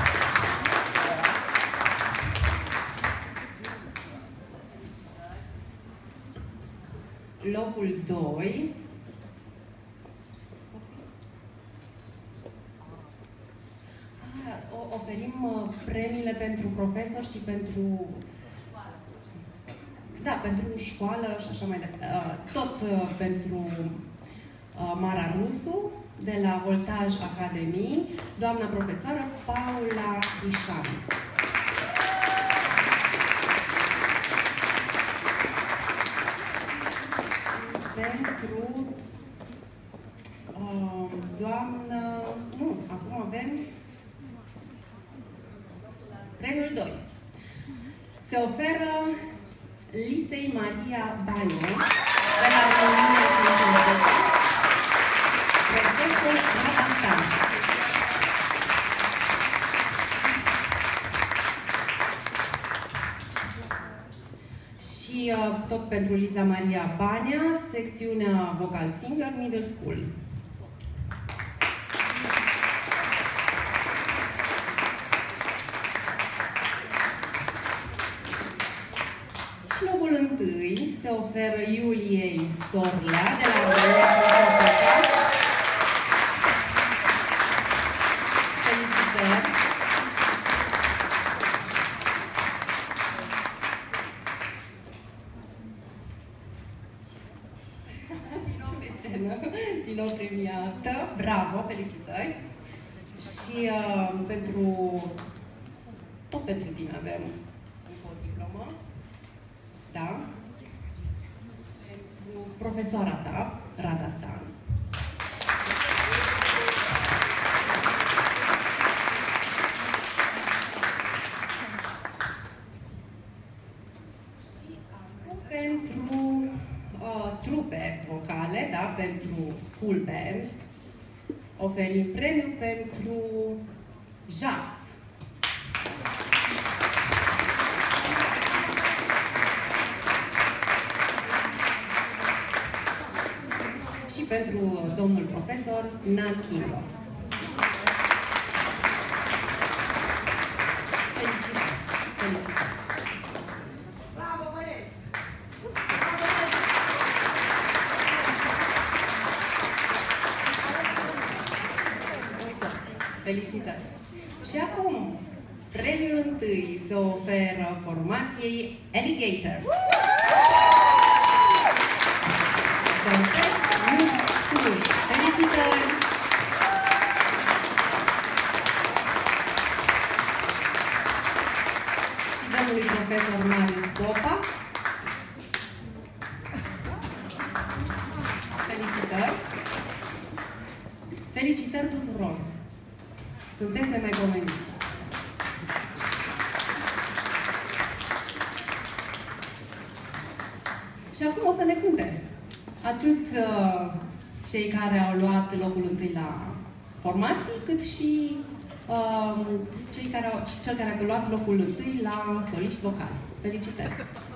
Locul doi oferim premiile pentru profesori și pentru da, pentru școală și așa mai departe. Tot pentru Mara Rusu, de la Voltaj Academy, doamna profesoară Paula Crișan. Și pentru uh, doamnă... Nu, acum avem premiul doi. Se oferă Lisei Maria Baniu, de la România Cultură, profesor Radastan. Și uh, tot pentru Liza Maria Bania, secțiunea Vocal Singer Middle School. Întâi se oferă Iuliei Sorlea de la România Cultură. Felicitări! Pe scenă, din nou premiată. Bravo, felicitări! Și uh, pentru... tot pentru tine avem încă o diplomă. Da? Pentru profesoara ta, Radastan. Și acum pentru uh, trupe vocale, da? Pentru school bands, oferim premiu pentru jazz. Și pentru domnul profesor Nan Kingo. Felicitări! Felicitări! Bravo, băieți! Felicitări! Și acum, premiul întâi se oferă formației Alligators. Music School. Felicitări! Și domnului profesor Marius Popa. Felicitări! Felicitări tuturor! Sunteți nemaipomeniți! Și acum o să ne cânte. Atât uh, cei care au luat locul întâi la formații, cât și uh, cei care au, cel care a luat locul întâi la soliști vocali. Felicitări!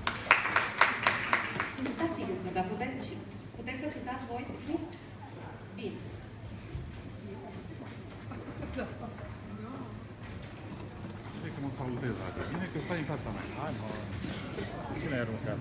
Da, sigur, dar puteți, puteți să cântați voi? Nu? Bine. Bine că mă faultez asta. Bine că stai în fața mea. Hai, mă. Cine ai aruncat?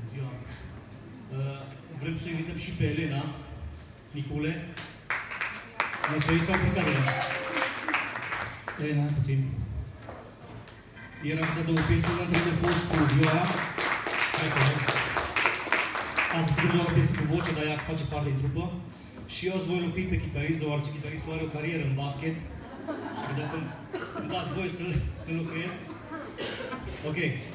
ziua! Vrem să o invităm și pe Elena Nicule. Ne-a sărit sau plecat deja? Elena, puțin. Ieri am dat două piese, una dintre de fost cu vioara. Hai că azi câteva doar o piesă cu voce, dar ea face parte din trupă. Și eu îți voi înlocui pe chitarist, deoarece chitaristul are o carieră în basket. Și că dacă îmi dați voie să-l înlocuiesc. Ok.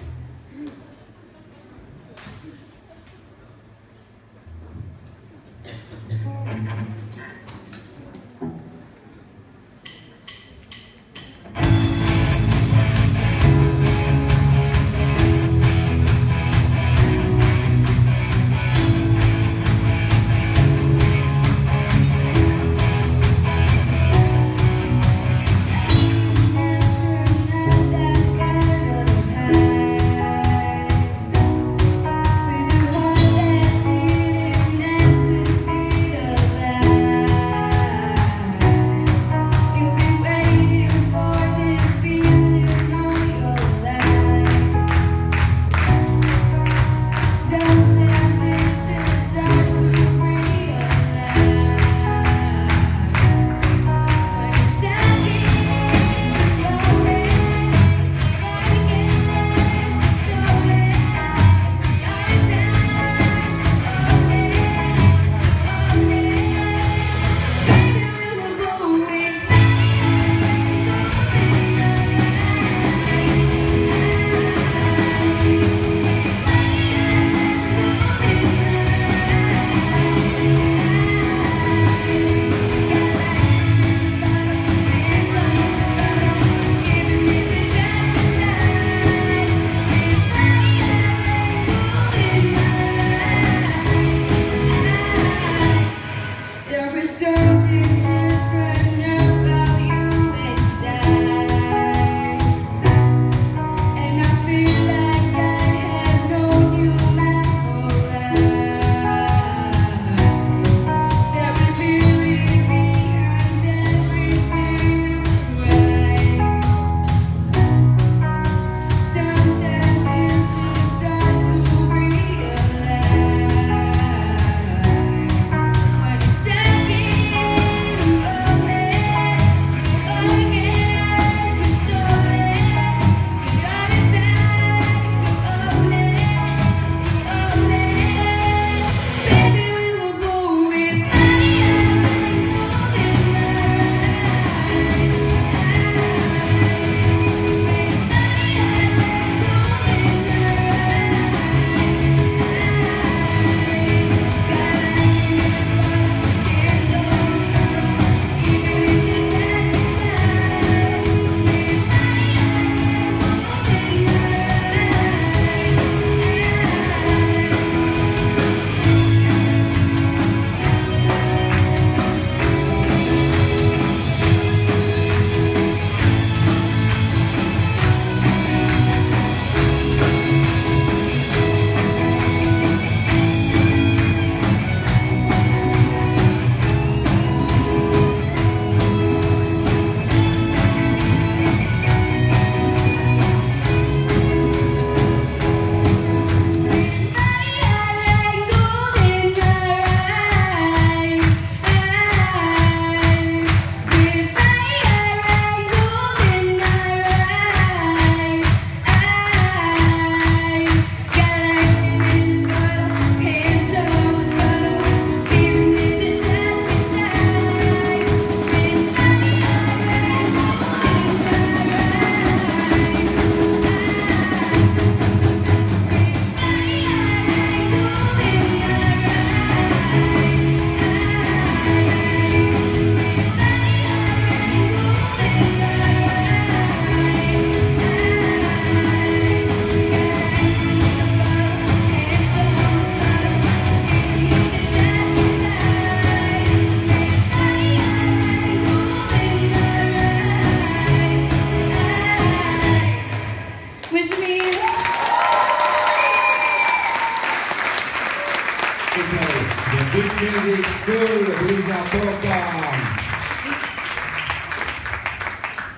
Music School, Blizna Popa.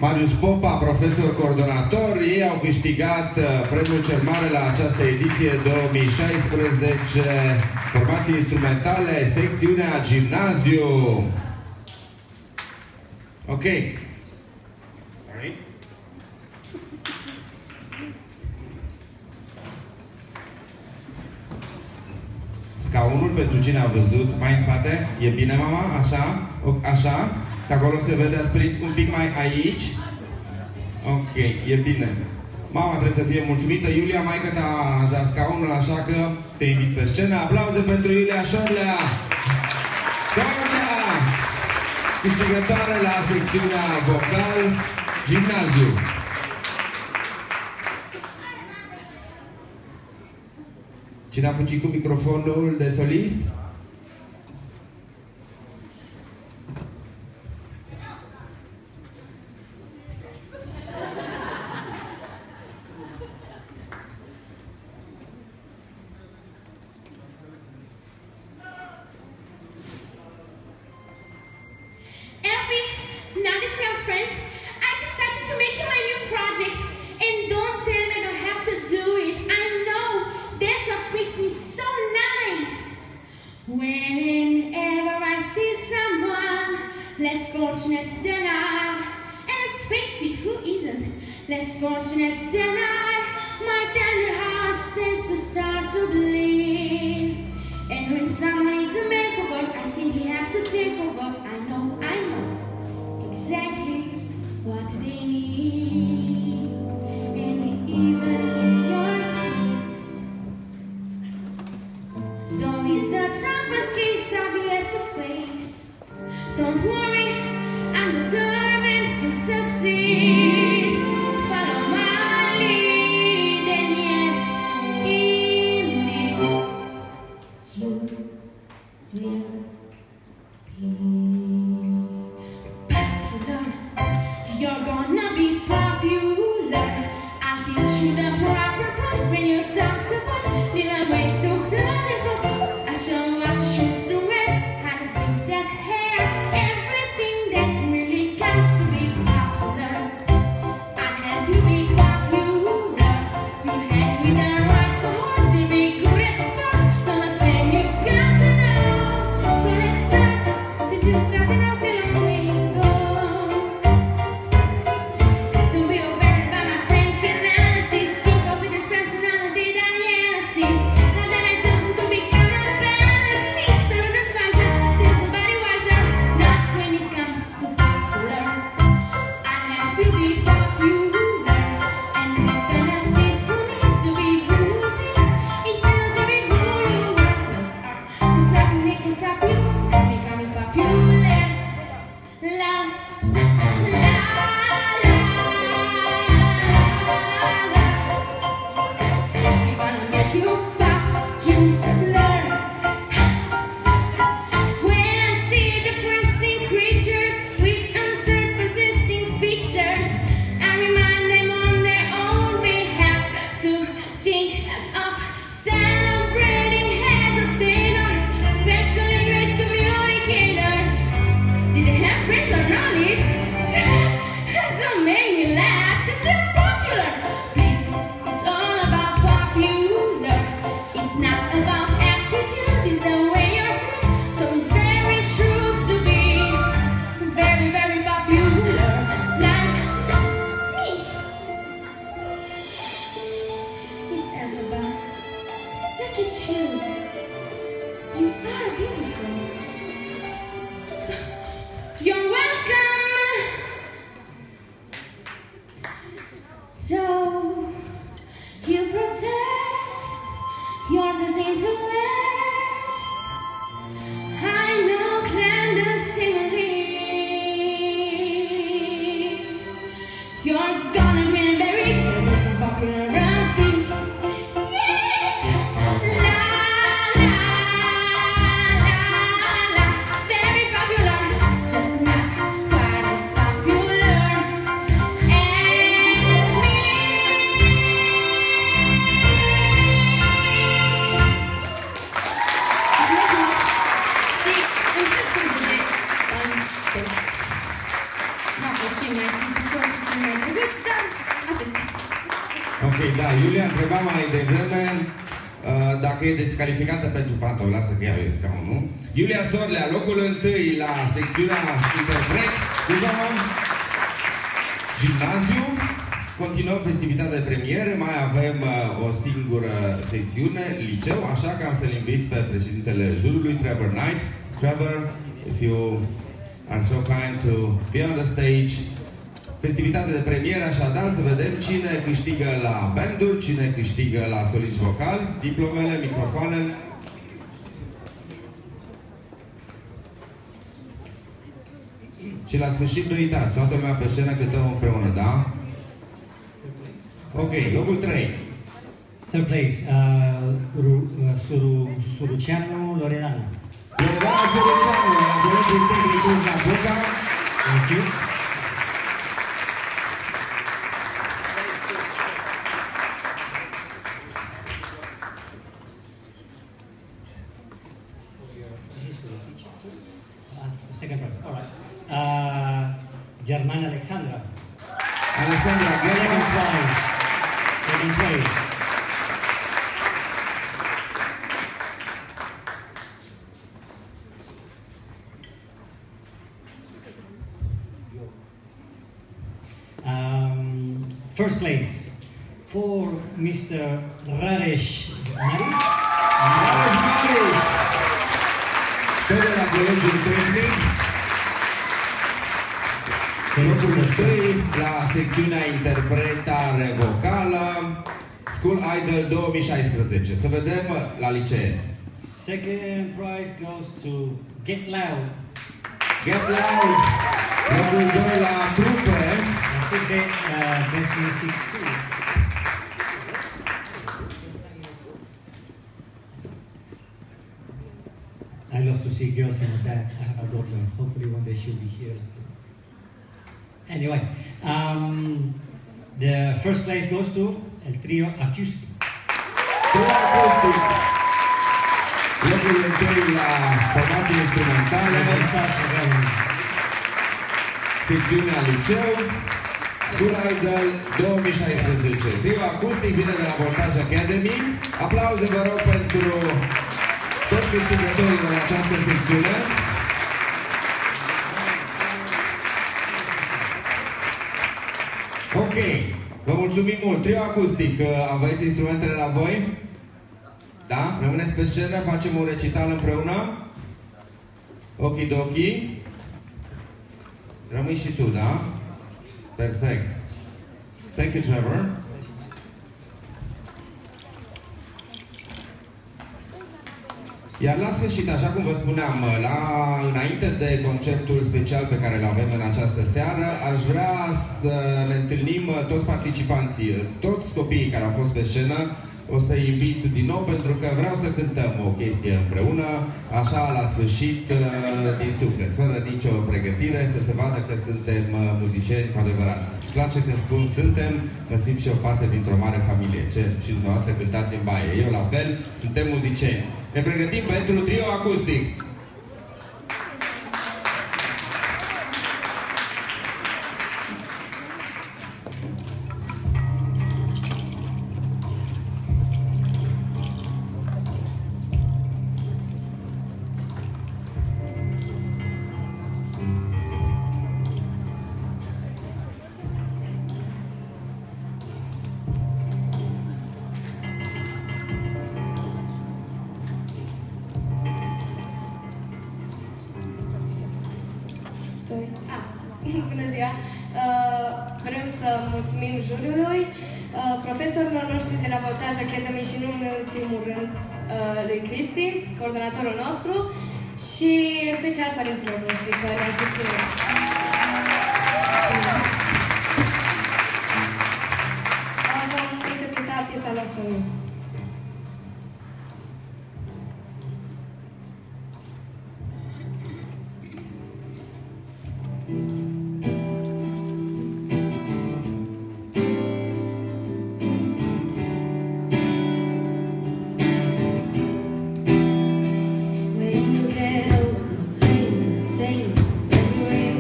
Marius Popa, profesor coordonator. Ei au câștigat premiul cel mare la această ediție două mii șaisprezece, formații instrumentale, secțiunea gimnaziu. Ok. Sorry. Scaunul, pentru cine a văzut, mai în spate, e bine, mama? Așa? Așa? De acolo se vede, ați prins un pic mai aici? Ok, e bine. Mama trebuie să fie mulțumită. Iulia, maică te-a aranjat scaunul, așa că te invit pe scenă. Aplauze pentru Iulia Șorlea! Șorlea! Câștigătoare la secțiunea vocal gimnaziu. Cine a fugit cu microfonul de solist? Popular, yeah, la Ok, da, Iulia întreba mai devreme uh, dacă e descalificată pentru pantofi. Lasă că iau eu scaunul. Iulia Sorlea, locul întâi la secțiunea interpreți. Scuză-mă. Gimnaziu. Continuăm festivitatea de premiere. Mai avem uh, o singură secțiune, liceu, așa că am să-l invit pe președintele jurului, Trevor Knight. Trevor, if you are so kind to be on the stage. Festivitate de premieră, așadar, să vedem cine câștigă la banduri, cine câștigă la soliști vocali, diplomele, microfoanele. Și la sfârșit, nu uitați, toată lumea pe scenă cântăm împreună, da? Ok, locul trei. Third place, uh, Ru, uh, Suru, Suruceanu Loredana. Loredana Suruceanu, la colegii tehnicus la Buca. Thank you. Second prize, all right. Uh, German Alexandra. Alexandra, second prize. Second prize. Um, first place for Mister Raresh Maris. Raresh Maris. Tot de la colegiul tehnic. Locul întâi la secțiunea interpretare vocală, School Idol două mii șaisprezece. Să vedem la licee. Second prize goes to Get Loud. Get Loud. Locul doi la trupe. That's it, be, uh, Best Music School. I love to see girls in the band. I have a daughter. Hopefully one day she'll be here. Anyway, um, the first place goes to El Trio Acoustic. Trio Acoustic. Locul întâi la formații instrumentale. Secțiunea liceu. School Idol două mii șaisprezece. Trio Acoustic vine de la Voltage Academy. Aplauze, vă rog, pentru toți câștigătorii în această secțiune. Ok, vă mulțumim mult. Trio Acoustic, aveți instrumentele la voi? Da? Rămâneți pe scenă, facem un recital împreună? Okidoki. Rămâi și tu, da? Perfect. Thank you, Trevor. Iar la sfârșit, așa cum vă spuneam, la, înainte de concertul special pe care îl avem în această seară, aș vrea să ne întâlnim toți participanții, toți copiii care au fost pe scenă. O să-i invit din nou pentru că vreau să cântăm o chestie împreună, așa la sfârșit, din suflet, fără nicio pregătire, să se vadă că suntem muzicieni cu adevărat. Îmi place când spun suntem, mă simt și o parte dintr-o mare familie. Ce? Și dumneavoastră cântați în baie. Eu la fel, suntem muzicieni. Ne pregătim pentru Trio Acoustic. Bună ziua! Vrem să mulțumim juriului, profesorilor noștri de la Voltage Academy și nu în ultimul rând lui Cristi, coordonatorul nostru, și în special părinților noștri care ne-au susținut. Vom interpreta piesa Lost on You.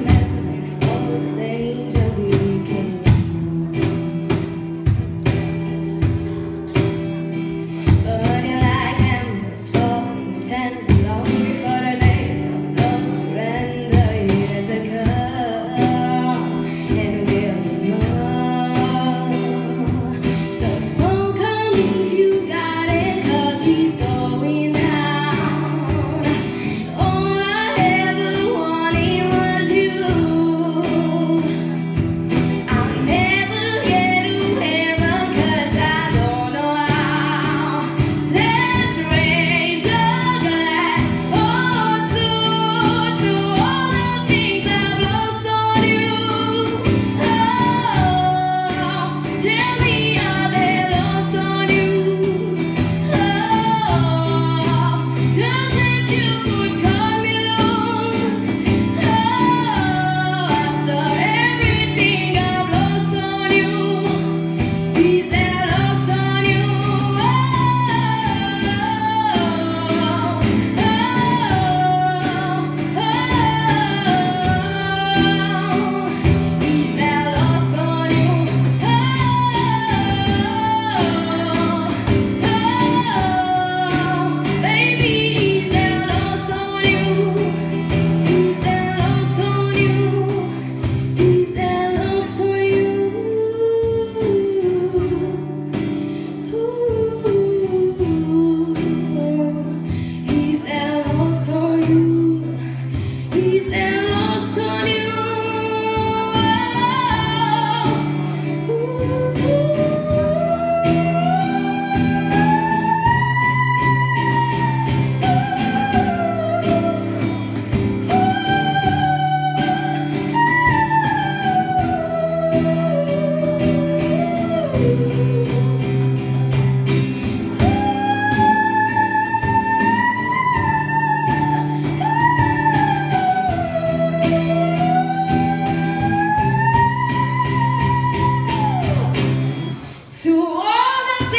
Remember all the things that we came through.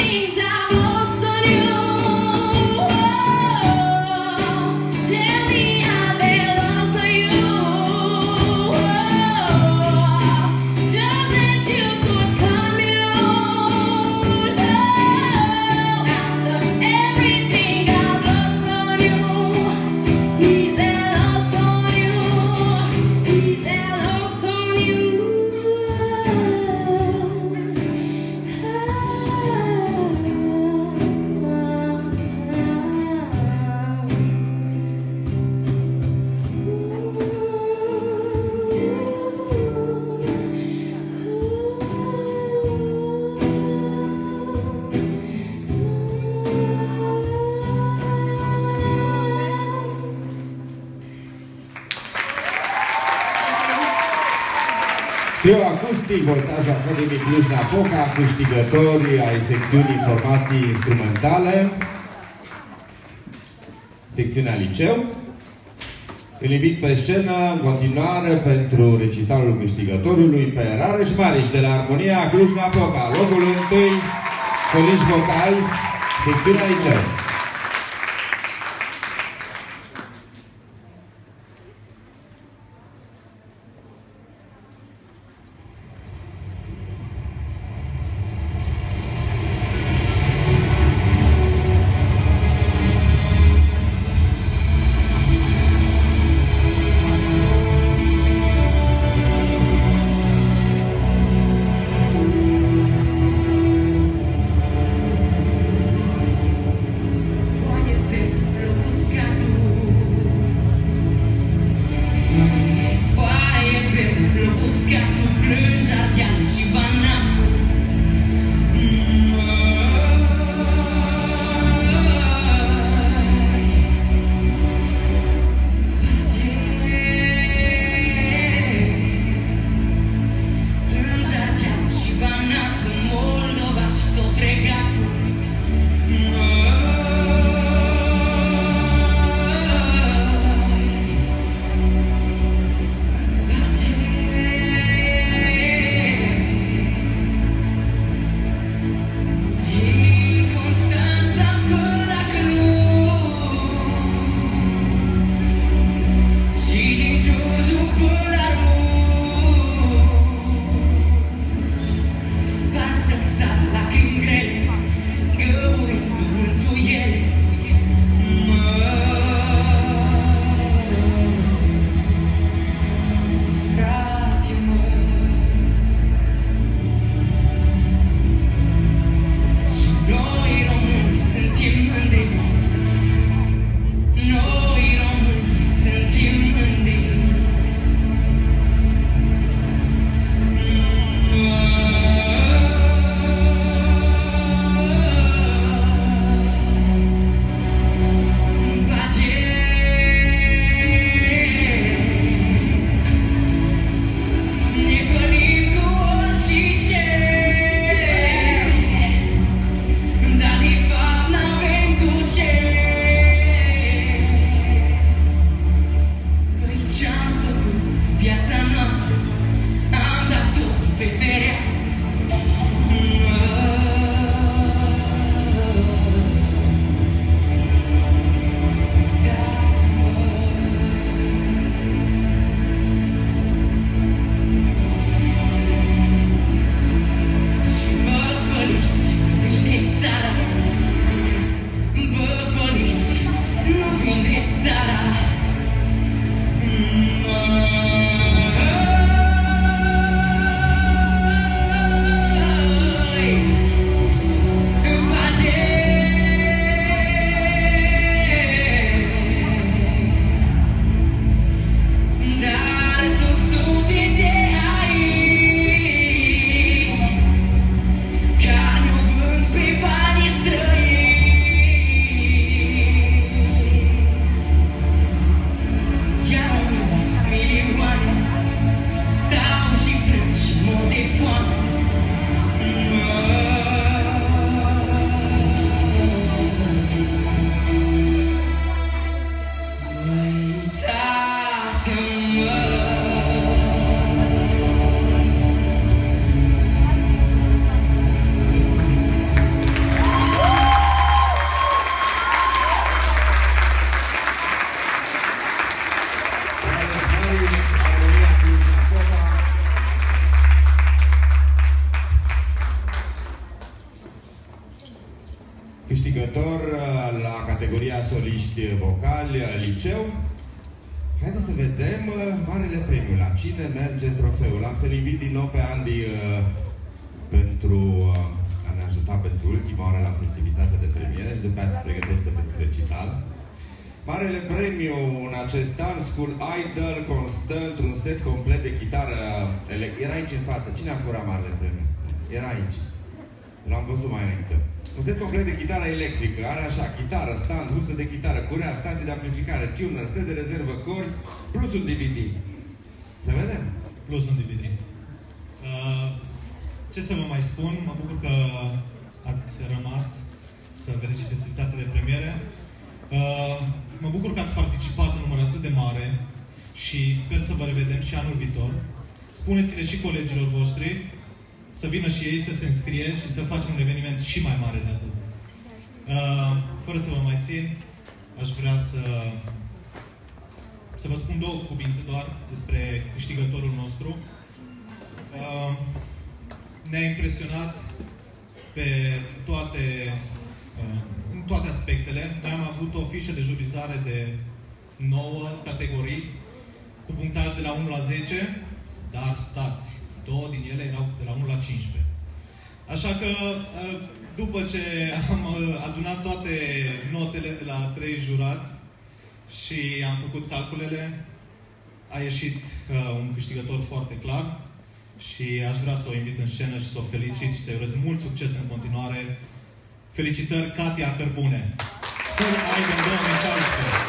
things I've lost on you. Tell me how they lost on you. Just that you could cut me loose. After everything I've lost on you, is that lost on you? Is that lost on you? Trio acustic, Voltajul Academic Cluj-Napoca, câștigători ai secțiunii formații instrumentale, secțiunea liceu. Îl invit pe scenă, în continuare, pentru recitalul câștigătorului, pe Rareș Mariș, de la Armonia Cluj-Napoca, locul întâi, soliști vocali, secțiunea liceu. câștigător la categoria soliști vocali, liceu. Haideți să vedem marele premiu. La cine merge trofeul? Am să-l invit din nou pe Andy pentru a ne ajuta pentru ultima oară la festivitatea de premiere și după aceea se pregătește pentru recital. Marele premiu în acest an, School Idol, constă într-un set complet de chitară. Era aici în față. Cine a furat marele premiu? Era aici. L-am văzut mai înainte. Un set complet de chitară electrică. Are așa, chitară, stand, husă de chitară, curea, stații de amplificare, tuner, set de rezervă, corzi, plus un D V D. Să vedem. Plus un D V D. Uh, ce să vă mai spun? Mă bucur că ați rămas să vedeți și festivitatea de premiere. Uh, mă bucur că ați participat în număr atât de mare și sper să vă revedem și anul viitor. Spuneți-le și colegilor voștri să vină și ei să se înscrie și să facem un eveniment și mai mare de atât. Uh, fără să vă mai țin, aș vrea să, să vă spun două cuvinte doar despre câștigătorul nostru. Uh, ne-a impresionat pe toate, uh, în toate aspectele. Noi am avut o fișă de jurizare de nouă categorii, cu punctaj de la unu la zece, dar stați! Două din ele erau de la unu la cincisprezece. Așa că, după ce am adunat toate notele de la trei jurați și am făcut calculele, a ieșit un câștigător foarte clar și aș vrea să o invit în scenă și să o felicit și să-i urez mult succes în continuare. Felicitări, Katia Cărbune! School Idol două mii șaisprezece!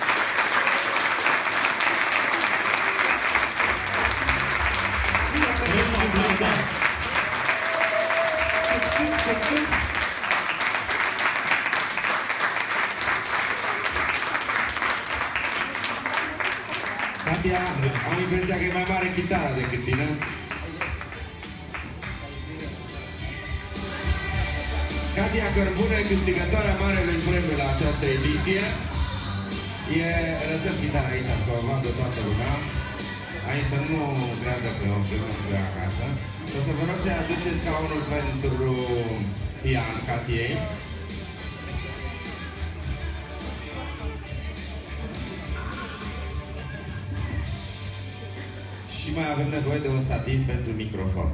Vreau să aplaudați! Katia, am impresia că e mai mare chitară decât tine. Katia Cărbune, câștigătoarea marelui premiu la această ediție. E, lăsăm chitara aici să o vadă toată lumea. Aici să nu creadă că o plecăm pe acasă. O să vă rog să-i aduceți scaunul pentru pian Catiei. Și mai avem nevoie de un stativ pentru microfon.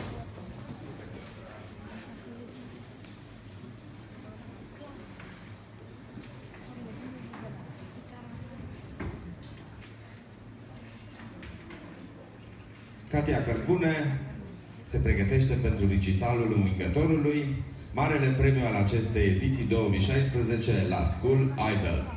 Katia Cărbune se pregătește pentru recitalul învingătorului, marele premiu al acestei ediții două mii șaisprezece la School Idol.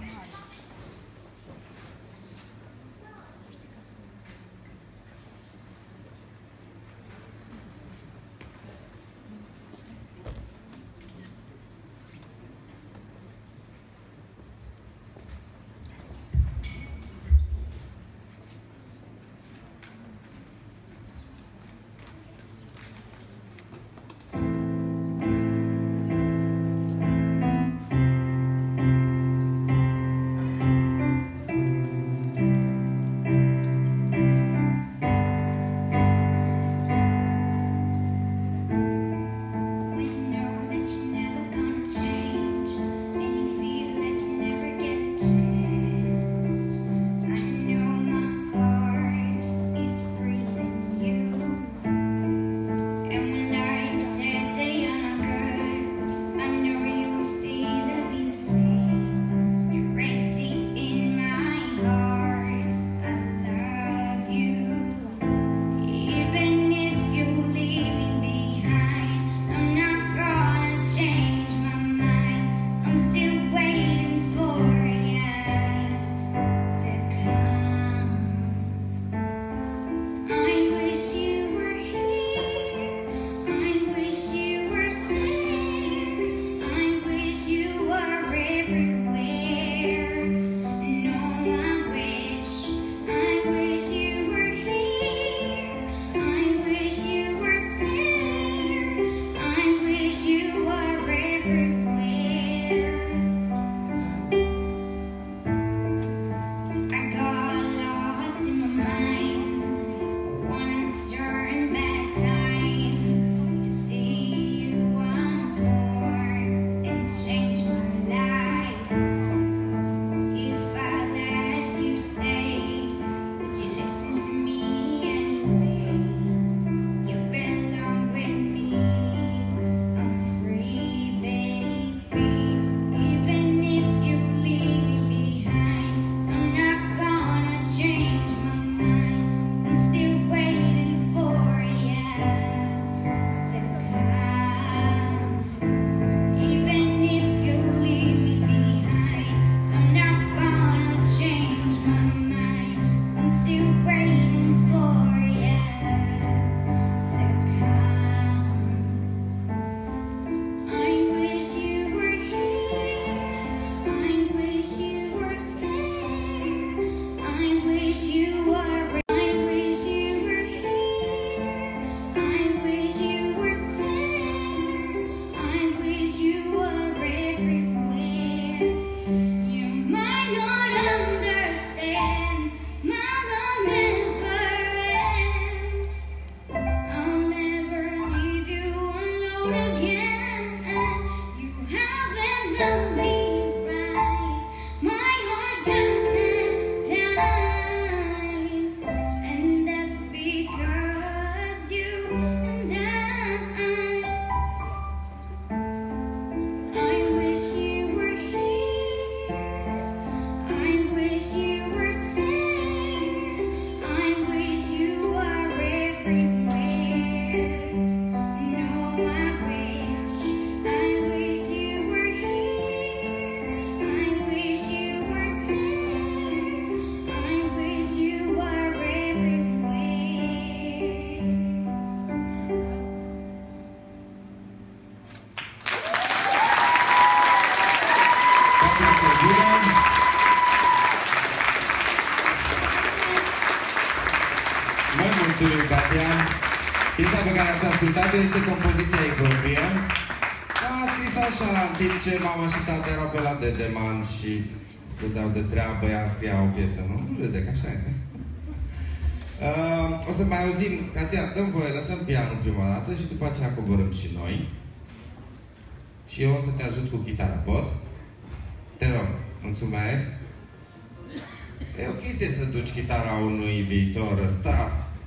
Change care ați ascultat-o este compoziția Equilibrium. Am scris așa în timp ce mama și tata erau pe la Dedeman și vedeau de treabă, ea scria o piesă, nu? Nu vedec, așa e. Uh, o să mai auzim, Katia, dăm voie, lăsăm pianul prima dată și după aceea coborâm și noi. Și eu o să te ajut cu chitara, pot? Te rog, mulțumesc. E o chestie să duci chitara unui viitor star.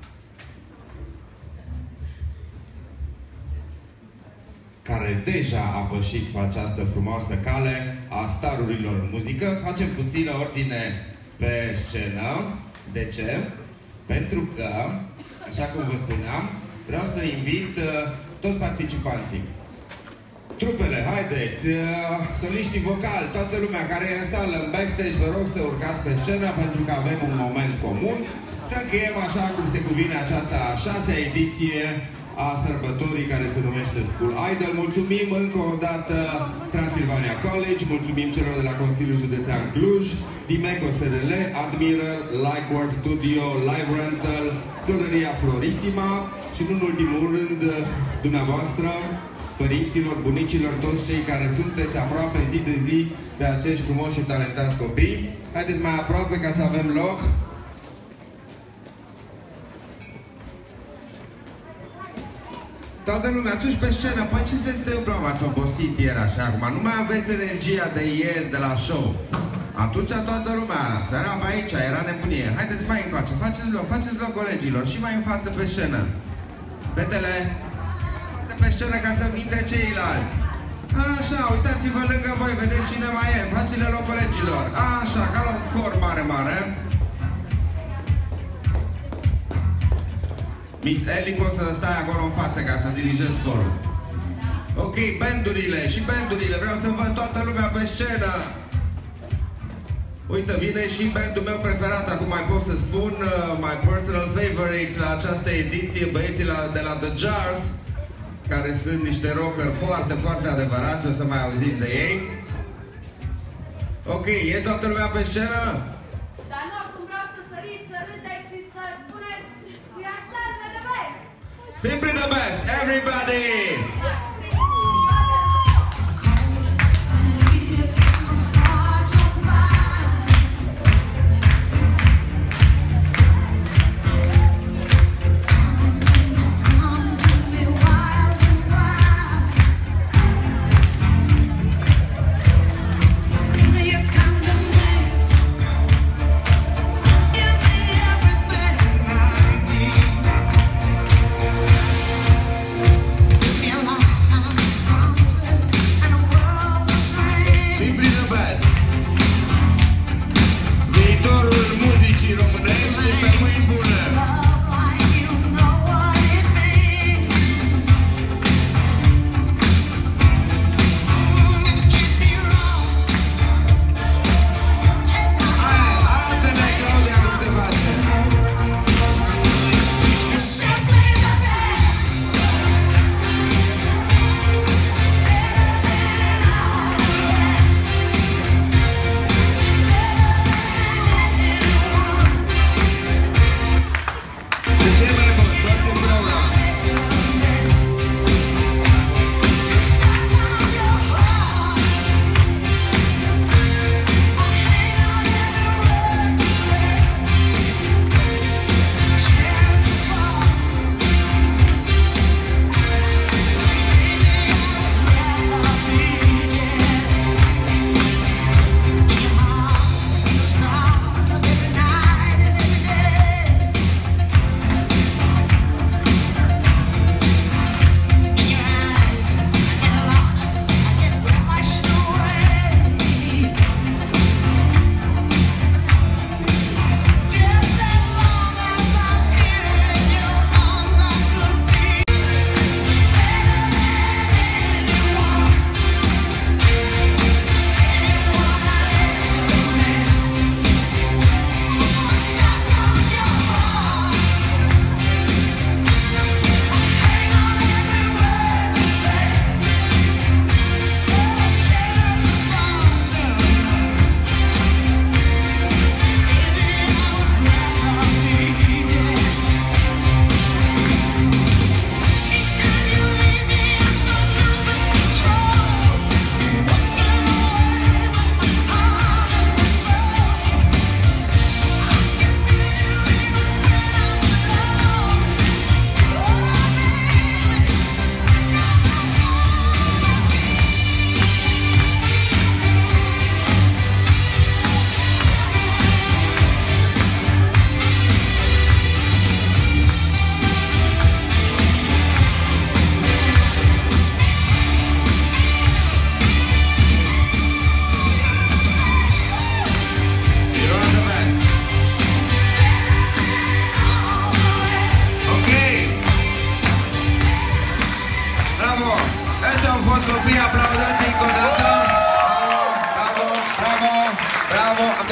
Care deja a pășit pe această frumoasă cale a starurilor în muzică. Facem puțină ordine pe scenă. De ce? Pentru că, așa cum vă spuneam, vreau să invit uh, toți participanții. Trupele, haideți, uh, soliștii vocali, toată lumea care e în sală, în backstage, vă rog să urcați pe scenă pentru că avem un moment comun. Să încheiem așa cum se cuvine această a șasea ediție a sărbătorii care se numește School Idol. Mulțumim încă o dată Transilvania College, mulțumim celor de la Consiliul Județean Cluj, Dimeco S R L, Admirer, Likeword Studio, Live Rental, Floreria Florissima și, în ultimul rând, dumneavoastră, părinților, bunicilor, toți cei care sunteți aproape zi de zi de acești frumoși și talentați copii. Haideți mai aproape ca să avem loc. Toată lumea, atunci pe scenă, păi ce se întâmplă? V-ați obosit ieri așa, acum nu mai aveți energia de ieri de la show. Atunci toată lumea, sărea pe aici, era nebunie. Haideți mai încoace, faceți loc, faceți loc colegilor și mai în față pe scenă. Fetele, față pe scenă ca să intre ceilalți. Așa, uitați-vă lângă voi, vedeți cine mai e, faceți-le loc colegilor. Așa, ca la un cor mare, mare. Miss Ellie, poți să stai acolo în față ca să dirijezi corul. Ok, bandurile și bandurile, vreau să văd toată lumea pe scenă. Uite, vine și bandul meu preferat, acum mai pot să spun, uh, my personal favorites la această ediție, băieții la, de la The Jars, care sunt niște rockeri foarte, foarte adevărați, o să mai auzim de ei. Ok, e toată lumea pe scenă? Dar nu, acum vreau să săriți, să râdeți și să spuneți, e așa, the best! Simply the best, everybody! Feel like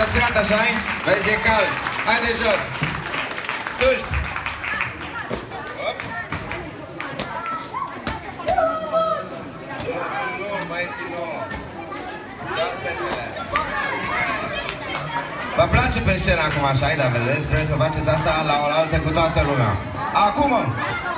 transpirat așa-i? Vezi, e cald. Haide jos. Tuști. Ops. Nu, nu, băieții, nu. Doar fetele. Vă place pe scenă acum așa, da, vedeți? Trebuie să faceți asta la oaltă cu toată lumea. Acum!